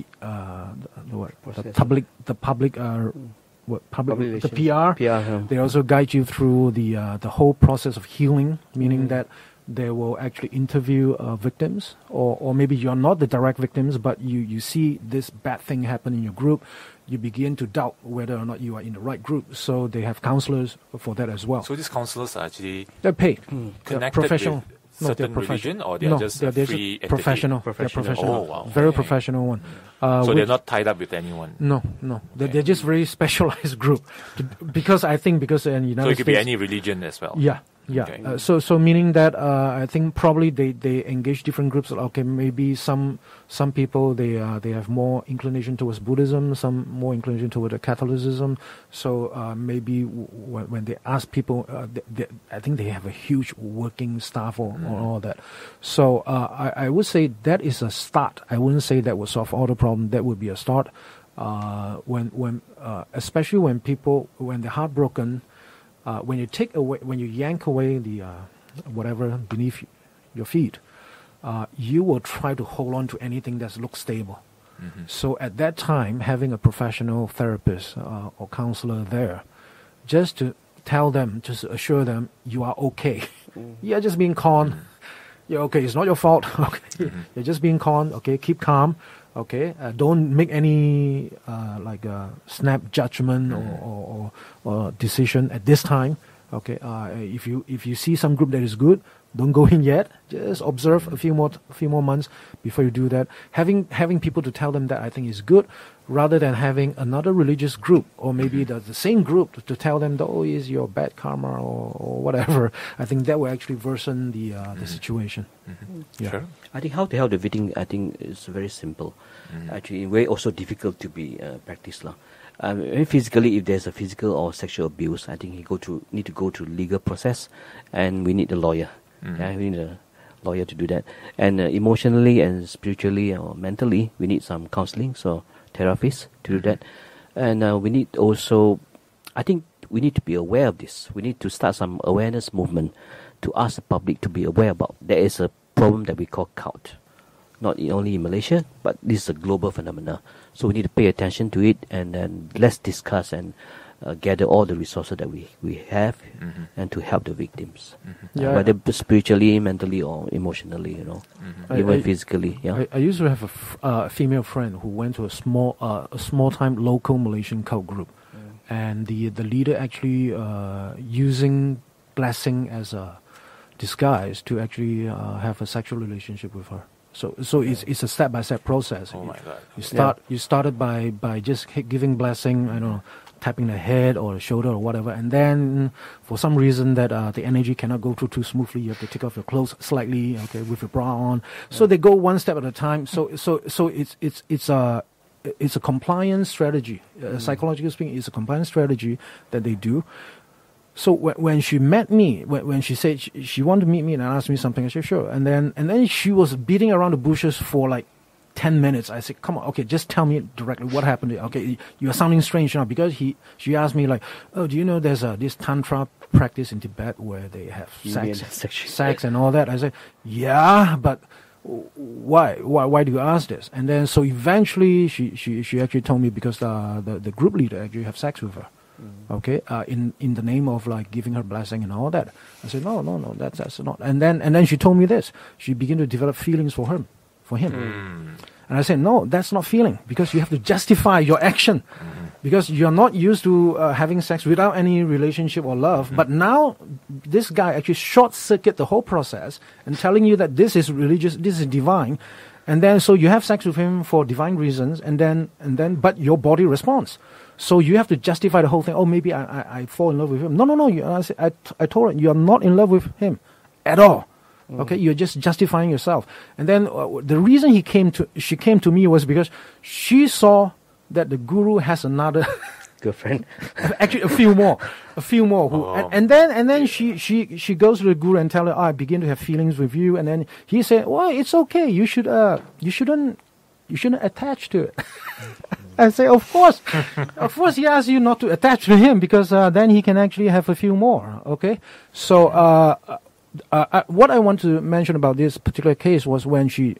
public the PR. They also guide you through the whole process of healing, meaning that they will actually interview victims, or maybe you're not the direct victims, but you see this bad thing happen in your group. You begin to doubt whether or not you are in the right group. So they have counselors for that as well. So these counselors are actually they're paid, connected they're professional. Certain religion, or they're just a free entity? Professional. They're professional. Oh, wow. Very professional one. So they're not tied up with anyone? No. They're just very specialized group. Because in United States... So it could be any religion as well? Yeah. Okay. So meaning that I think probably they engage different groups. Okay, maybe some people they have more inclination towards Buddhism, some more inclination towards Catholicism. So maybe when they ask people, I think they have a huge working staff on all that. So I would say that is a start. I wouldn't say that will solve all the problem. That would be a start. Especially when they're heartbroken. When you yank away the whatever beneath your feet, you will try to hold on to anything that looks stable. So at that time, having a professional therapist or counselor there, just to tell them, just to assure them you are okay. You're just being conned. You're okay. It's not your fault. Okay, you're just being conned. Okay, keep calm. Okay, don't make any snap judgment or decision at this time. Okay, if you see some group that is good, don't go in yet. Just observe a few more months before you do that. Having people to tell them that, I think, is good, rather than having another religious group or maybe the same group to tell them that, oh, is your bad karma or whatever. I think that will actually worsen the situation. Yeah. Sure. I think how to help the victim, I think, is very simple. Actually, very also difficult to be practiced. Physically, if there's a physical or sexual abuse, I think need to go to legal process, and we need a lawyer. We need a lawyer to do that. And emotionally and spiritually or mentally, we need some counseling, so therapists to do that. And we need also, I think we need to be aware of this. We need to start some awareness movement to ask the public to be aware about. There is a problem that we call cult. Not only in Malaysia, but this is a global phenomenon. So we need to pay attention to it, and then let's discuss and gather all the resources that we have, and to help the victims, whether spiritually, mentally, or emotionally, even physically. Yeah. I used to have a female friend who went to a small time local Malaysian cult group, and the leader actually using blessing as a disguise to actually have a sexual relationship with her. So it's a step-by-step process. Oh my God! You started by just giving blessing, tapping the head or the shoulder or whatever, and then for some reason that the energy cannot go through too smoothly, you have to take off your clothes slightly, okay, with your bra on. So they go one step at a time. So it's a compliance strategy. Psychologically speaking, it's a compliance strategy that they do. So when she met me, when she said she wanted to meet me and asked me something, I said sure. And then she was beating around the bushes for like 10 minutes. I said, come on, okay, just tell me directly what happened. Okay, you are sounding strange now, because she asked me like, oh, do you know there's this tantra practice in Tibet where they have sex and all that? I said, yeah, but why do you ask this? And then so eventually she actually told me because the group leader actually have sex with her. Okay, in the name of like giving her blessing and all that. I said no, that's not. And then she told me this. She began to develop feelings for him. And I said no, that's not feeling, because you have to justify your action, because you're not used to having sex without any relationship or love. But now this guy actually short circuit the whole process and telling you that this is religious, this is divine, and then so you have sex with him for divine reasons, and then but your body responds. So you have to justify the whole thing. Oh, maybe I fall in love with him. No. I told her, you are not in love with him at all. Okay, you're just justifying yourself. And then the reason she came to me was because she saw that the guru has another girlfriend. Actually, a few more. Who, and then she goes to the guru and tell her, I begin to have feelings with you. And then he said, well, it's okay. You shouldn't attach to it. I say, of course he asks you not to attach to him, because then he can actually have a few more. Okay, so what I want to mention about this particular case was when she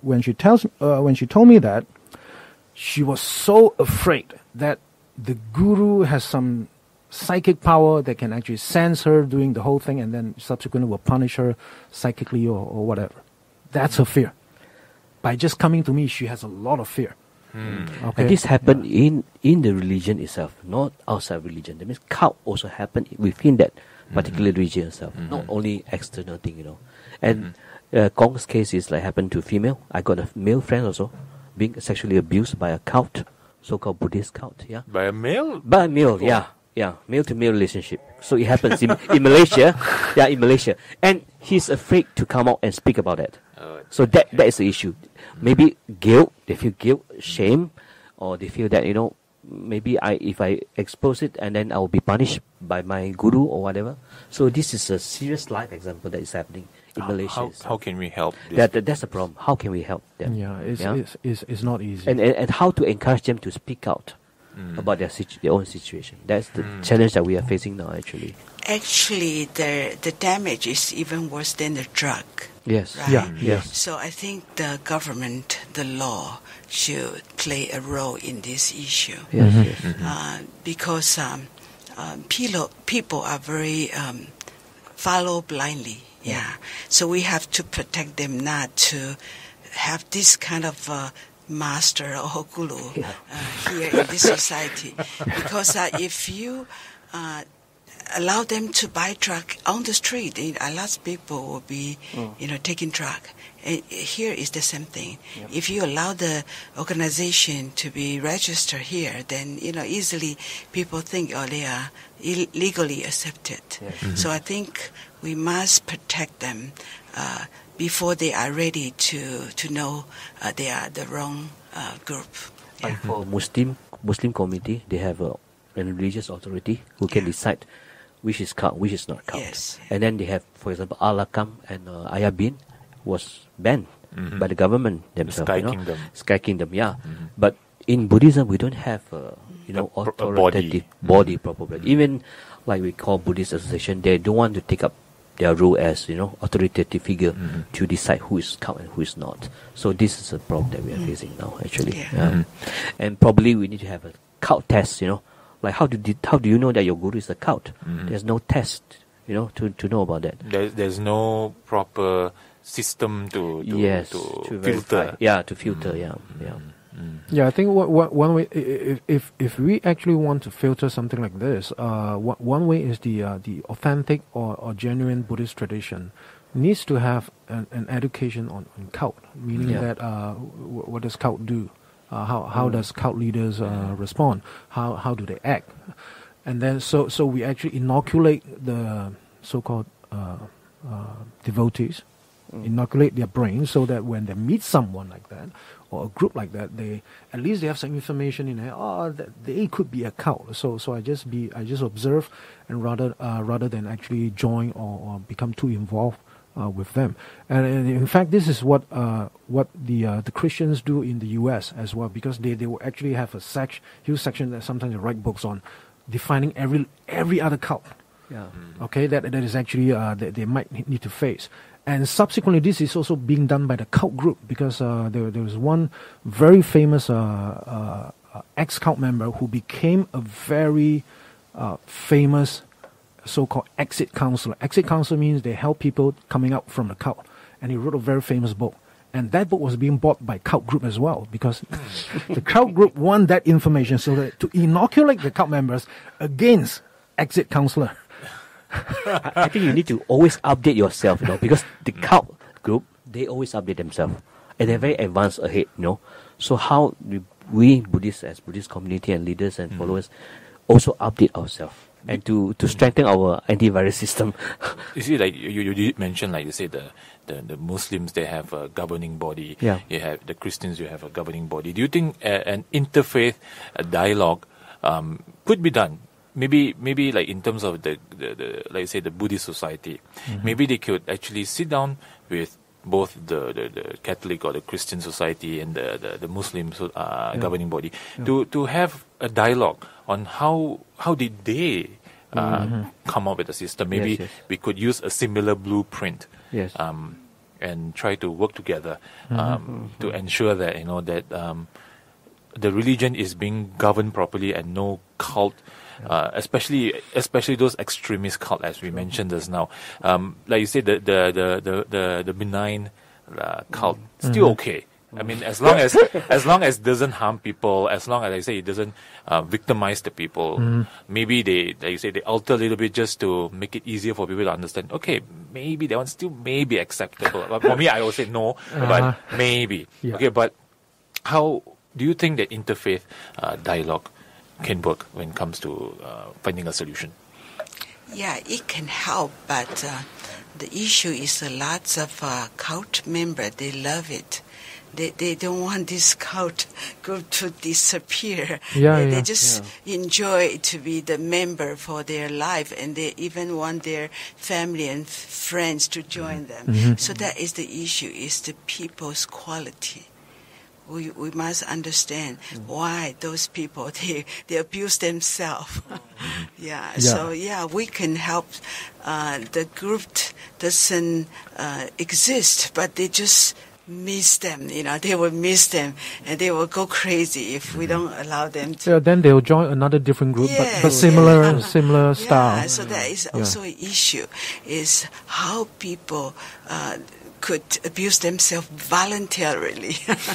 told me that she was so afraid that the guru has some psychic power that can actually sense her doing the whole thing, and then subsequently will punish her psychically or whatever. That's her fear. By just coming to me, she has a lot of fear. Okay. And this happened in the religion itself, not outside religion. That means cult also happened within that particular religion itself, not only external thing, And Kong's case is like happened to female. I got a male friend also being sexually abused by a cult, so-called Buddhist cult. Yeah. By a male? By a male, yeah, male to male relationship. So it happens in Malaysia. Yeah, in Malaysia, and he's afraid to come out and speak about it. So that is the issue. Maybe guilt. They feel guilt, shame, or they feel that maybe if I expose it, and then I will be punished by my guru or whatever. So this is a serious life example that is happening in Malaysia. How can we help this? That's the problem. How can we help them? Yeah, it's not easy. And how to encourage them to speak out about their own situation. That's the challenge that we are facing now, actually. Actually, the damage is even worse than the drug. Yes. Right? Yeah. Yes. So I think the government, the law, should play a role in this issue. Yes. Because people are very follow blindly. Yeah. So we have to protect them not to have this kind of master or guru here in this society. Because if you allow them to buy drug on the street, a lot of people will be, taking drug. And here is the same thing. Yep. If you allow the organization to be registered here, then easily people think, they are legally accepted. Yes. So I think we must protect them before they are ready to know they are the wrong group. Yeah. For Muslim community, they have a religious authority who can decide which is cult, which is not cult. Yes. And then they have, for example, Al-Akam and Ayah Bin was banned by the government themselves. Sky Kingdom, yeah. But in Buddhism, we don't have authoritative body properly. Even like we call Buddhist association, they don't want to take up their role as authoritative figure to decide who is cult and who is not. So this is a problem that we are facing now, actually. Yeah. And probably we need to have a cult test. Like how do you know that your guru is a cult? There's no test, to know about that. There's no proper system to filter. Verify. Yeah, to filter. Yeah. Yeah, I think one way, if we actually want to filter something like this, one way is the authentic or genuine Buddhist tradition needs to have an education on cult, meaning that what does cult do? How does cult leaders respond? How do they act? And then so we actually inoculate the so-called devotees, inoculate their brains so that when they meet someone like that or a group like that, they at least they have some information in there. Oh, that they could be a cult. So I just observe, and rather than actually join or become too involved with them. And in fact, this is what the Christians do in the U.S. as well, because they will actually have a huge section that sometimes they write books on defining every other cult. Yeah. Okay, that is actually that they might need to face. And subsequently, this is also being done by the cult group, because there was one very famous ex-cult member who became a very famous so-called exit counselor. Exit counselor means they help people coming out from the cult. And he wrote a very famous book. And that book was being bought by cult group as well, because the cult group want that information so that to inoculate the cult members against exit counselor. I think you need to always update yourself, because the cult group, they always update themselves. And they're very advanced ahead, So how do we Buddhists, as Buddhist community and leaders and followers, also update ourselves and to strengthen our antivirus system? You see, like you did mention, like you say, the Muslims, they have a governing body. Yeah. You have the Christians, you have a governing body. Do you think an interfaith dialogue could be done? Maybe like in terms of the like say the Buddhist society, maybe they could actually sit down with both the Catholic or the Christian society and the Muslim governing body to have a dialogue on how did they come up with a system. Maybe Yes. we could use a similar blueprint. Yes. And try to work together to ensure that that the religion is being governed properly and no cult, especially those extremist cult, as we mentioned just now. Like you said, the benign cult still okay. I mean, as long as it doesn't harm people, as long as I say it doesn't victimize the people, maybe they, like you say, they alter a little bit just to make it easier for people to understand. Okay, maybe that one still may be acceptable. But for me, I will say no, but maybe. Yeah. Okay, but how do you think that interfaith dialogue can work when it comes to finding a solution? Yeah, it can help, but the issue is lots of cult members, they love it. They don't want this cult group to disappear. They just enjoy to be the member for their life, and they even want their family and friends to join them. So that is the issue, is the people's quality. We must understand why those people, they abuse themselves. So we can help. The group doesn't exist, but they just miss them. They will miss them, and they will go crazy if we don't allow them to. Yeah, then they'll join another different group, but similar style. Yeah, so that is also an issue, is how people could abuse themselves voluntarily.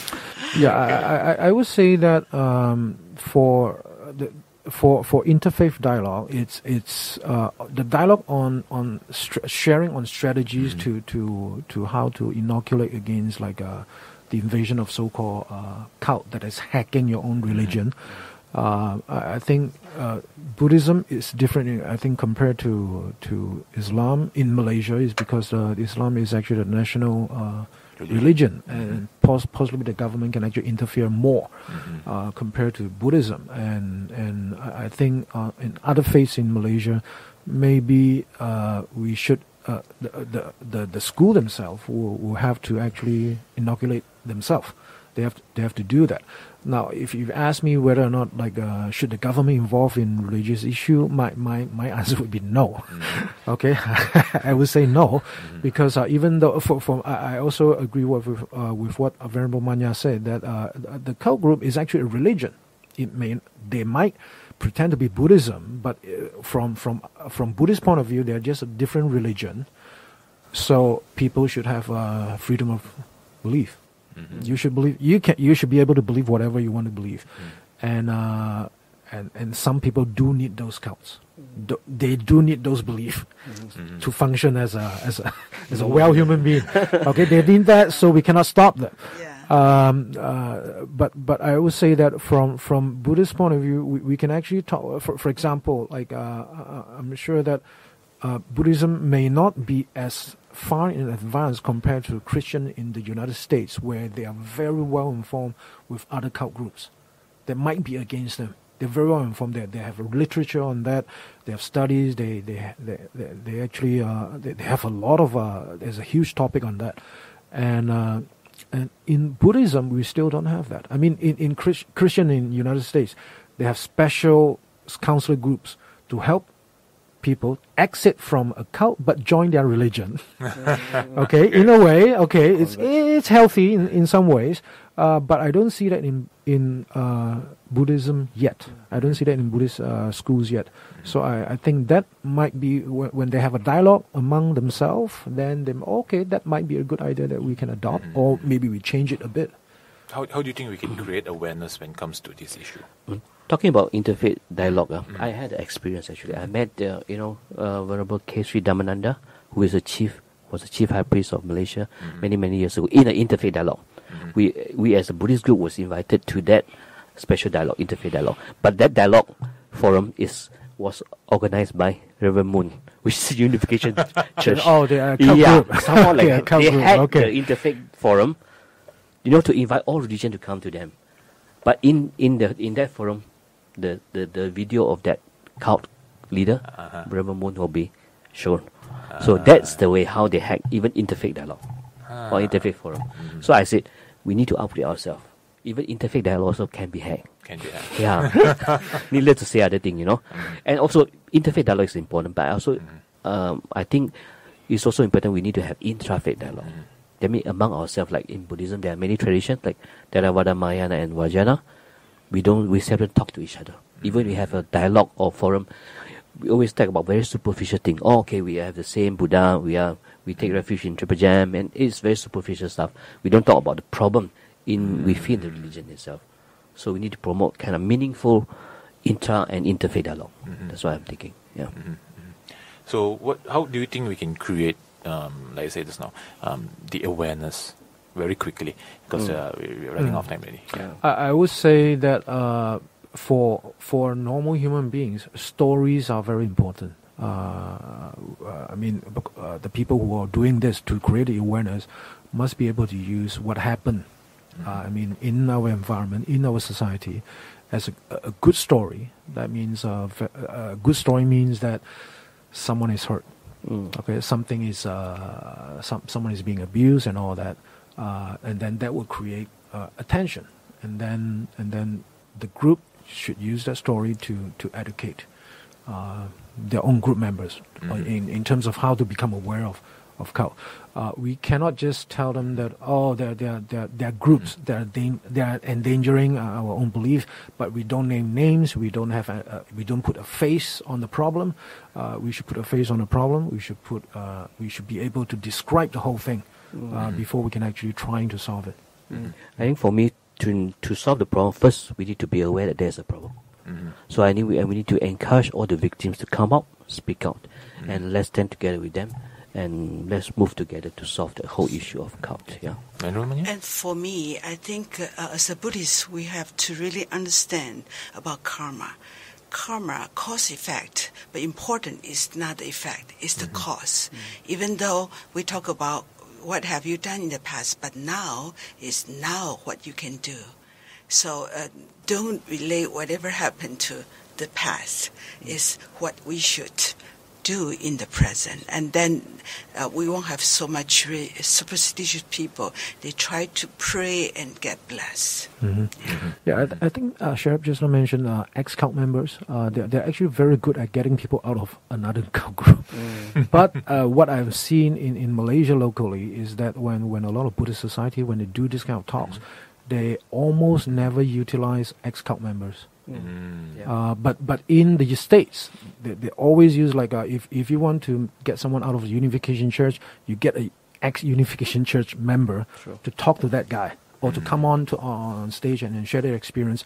I would say that for interfaith dialogue, it's the dialogue on sharing on strategies to how to inoculate against like the invasion of so-called cult that is hacking your own religion. I think Buddhism is different. I think compared to Islam in Malaysia, is because Islam is actually the national religion, and possibly the government can actually interfere more compared to Buddhism. And I think in other faiths in Malaysia, maybe we should the school themselves will have to actually inoculate themselves. They have to do that. Now, if you ask me whether or not should the government involve in religious issue, my answer would be no. Okay, I would say no, because even though I also agree with what Venerable Manya said, that the cult group is actually a religion. They might pretend to be Buddhism, but from Buddhist point of view, they're just a different religion. So people should have freedom of belief. You should believe. You should be able to believe whatever you want to believe, and some people do need those cults. They do need those beliefs to function as a well human being. Okay, they need that, so we cannot stop them. But I would say that from Buddhist point of view, we can actually talk. For example, like I'm sure that Buddhism may not be as far in advance compared to Christian in the United States, where they are very well informed with other cult groups that might be against them. They're very well informed. They have literature on that. They have studies. They actually they have a lot of. There's a huge topic on that, and in Buddhism we still don't have that. I mean, in Christian in the United States, they have special counselor groups to help people exit from a cult but join their religion. Okay, in a way, okay, it's healthy in some ways, but I don't see that in Buddhism yet. I don't see that in Buddhist schools yet. So I think that might be when they have a dialogue among themselves, then that might be a good idea that we can adopt, or maybe we change it a bit. How do you think we can create awareness when it comes to this issue? Talking about interfaith dialogue, I had an experience actually. I met Venerable K.Sri Dhammananda, who was the chief high priest of Malaysia many years ago, in an interfaith dialogue. We as a Buddhist group was invited to that special dialogue, interfaith dialogue. But that dialogue forum was organized by Reverend Moon, which is Unification Church. Oh, the cult group. Somehow like Okay, cult they group, had okay. the interfaith forum, to invite all religion to come to them. But in that forum, the video of that cult leader, Reverend Moon, will be shown. So that's the way how they hack even interfaith dialogue or interfaith forum. So I said we need to upgrade ourselves. Even interfaith dialogue also can be hacked. Yeah. Needless to say other thing, And also interfaith dialogue is important, but also I think it's also important we need to have intrafaith dialogue. That means among ourselves, like in Buddhism, there are many traditions like Theravada, Mahayana, and Vajrayana. We seldom talk to each other. Even we have a dialogue or forum, we always talk about very superficial things. Oh, okay, we have the same Buddha. We take refuge in Triple Jam, and it's very superficial stuff. We don't talk about the problem within the religion itself. So we need to promote kind of meaningful intra and interfaith dialogue. That's what I'm thinking. Yeah. So how do you think we can create, like I said just now, the awareness very quickly, because we're running out of time already. Yeah. I would say that for normal human beings, stories are very important. I mean, the people who are doing this to create the awareness must be able to use what happened. I mean, in our environment, in our society, as a good story. That means a good story means that someone is hurt. Okay, something is someone is being abused and all that. And then that will create attention, and then the group should use that story to educate their own group members in terms of how to become aware of cult. We cannot just tell them that they're groups they are endangering our own belief, but we don't name names. We don't have we don't put a face on the problem. We should put a face on the problem. We should be able to describe the whole thing. Before we can actually trying to solve it. I think for me, to solve the problem, first we need to be aware that there's a problem. So I think we need to encourage all the victims to come out, speak out, and let's stand together with them, and let's move together to solve the whole issue of cult. Yeah. And for me, I think as a Buddhist, we have to really understand about karma. Karma, cause effect, but important is not the effect, it's the cause. Even though we talk about what have you done in the past, but now is now what you can do. So don't relate whatever happened to the past. Is what we should do in the present. And then we won't have so much superstitious people. They try to pray and get blessed. Yeah, I think Sheriff just mentioned ex-cult members. They're actually very good at getting people out of another cult group. But what I've seen in Malaysia locally is that when a lot of Buddhist society, when they do this kind of talks, they almost never utilize ex-cult members. But in the States, they always use like if you want to get someone out of the Unification Church, you get a ex-Unification Church member to talk to that guy, or to come on stage and share their experience.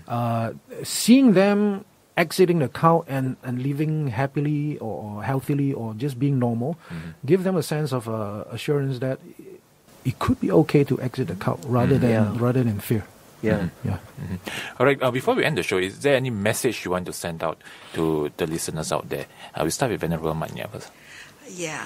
Seeing them exiting the cult and living happily or healthily or just being normal, give them a sense of assurance that it could be okay to exit the cult rather than fear. Yeah. Yeah. All right. Before we end the show, is there any message you want to send out to the listeners out there? We start with Venerable Manya first. Yeah,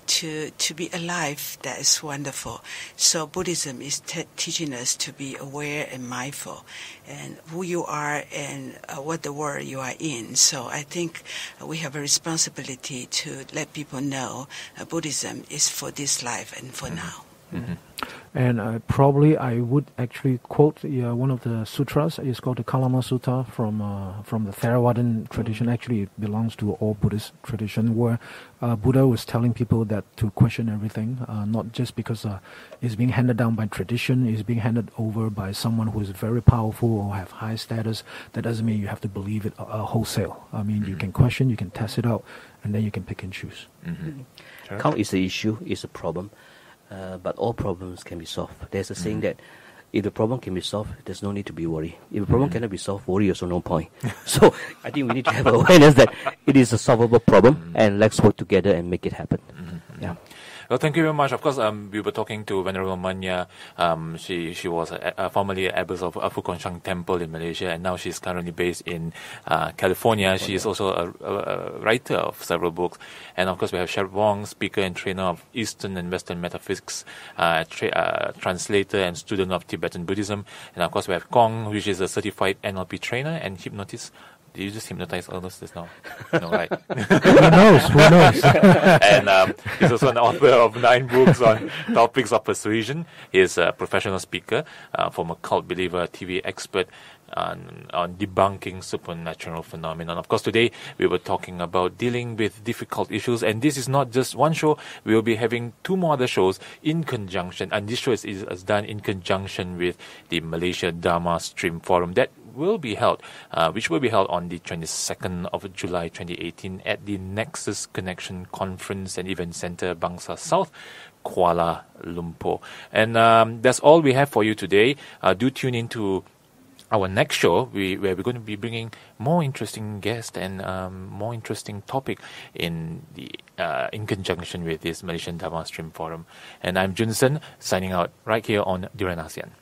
to be alive, that is wonderful. So Buddhism is teaching us to be aware and mindful, and who you are and what the world you are in. So I think we have a responsibility to let people know Buddhism is for this life and for now. Mm-hmm. And probably I would actually quote one of the sutras. It's called the Kalama Sutta from the Theravadan tradition. Actually, it belongs to all Buddhist tradition, where Buddha was telling people that to question everything, not just because it's being handed down by tradition, it's being handed over by someone who is very powerful or have high status. That doesn't mean you have to believe it wholesale. I mean, you can question, you can test it out, and then you can pick and choose. Count is the issue, is a problem. But all problems can be solved. There's a saying that if the problem can be solved, there's no need to be worried. If the problem cannot be solved, worry also no point. So I think we need to have awareness that it is a solvable problem, and let's work together and make it happen. Yeah. Well, thank you very much. Of course, we were talking to Venerable Manya. She was formerly an abbess of Fukonshan Temple in Malaysia, and now she's currently based in California. She is also a writer of several books. And of course, we have Sherrod Wong, speaker and trainer of Eastern and Western metaphysics, translator and student of Tibetan Buddhism. And of course, we have Kong, which is a certified NLP trainer and hypnotist. Did you just hypnotize all those just now? No, right? Who knows? And he's also an author of 9 books on topics of persuasion. He's a professional speaker, former cult believer, TV expert on debunking supernatural phenomena. Of course, today we were talking about dealing with difficult issues, and this is not just one show. We will be having 2 more other shows in conjunction, and this show is done in conjunction with the Malaysia Dharma Stream Forum that will be held, which will be held on the 22nd of July 2018 at the Nexus Connection Conference and Event Centre, Bangsa South, Kuala Lumpur. And that's all we have for you today. Do tune in to our next show, where we're going to be bringing more interesting guests and more interesting topic in conjunction with this Malaysian Dharma Stream Forum. And I'm Junsen, signing out right here on Durian ASEAN.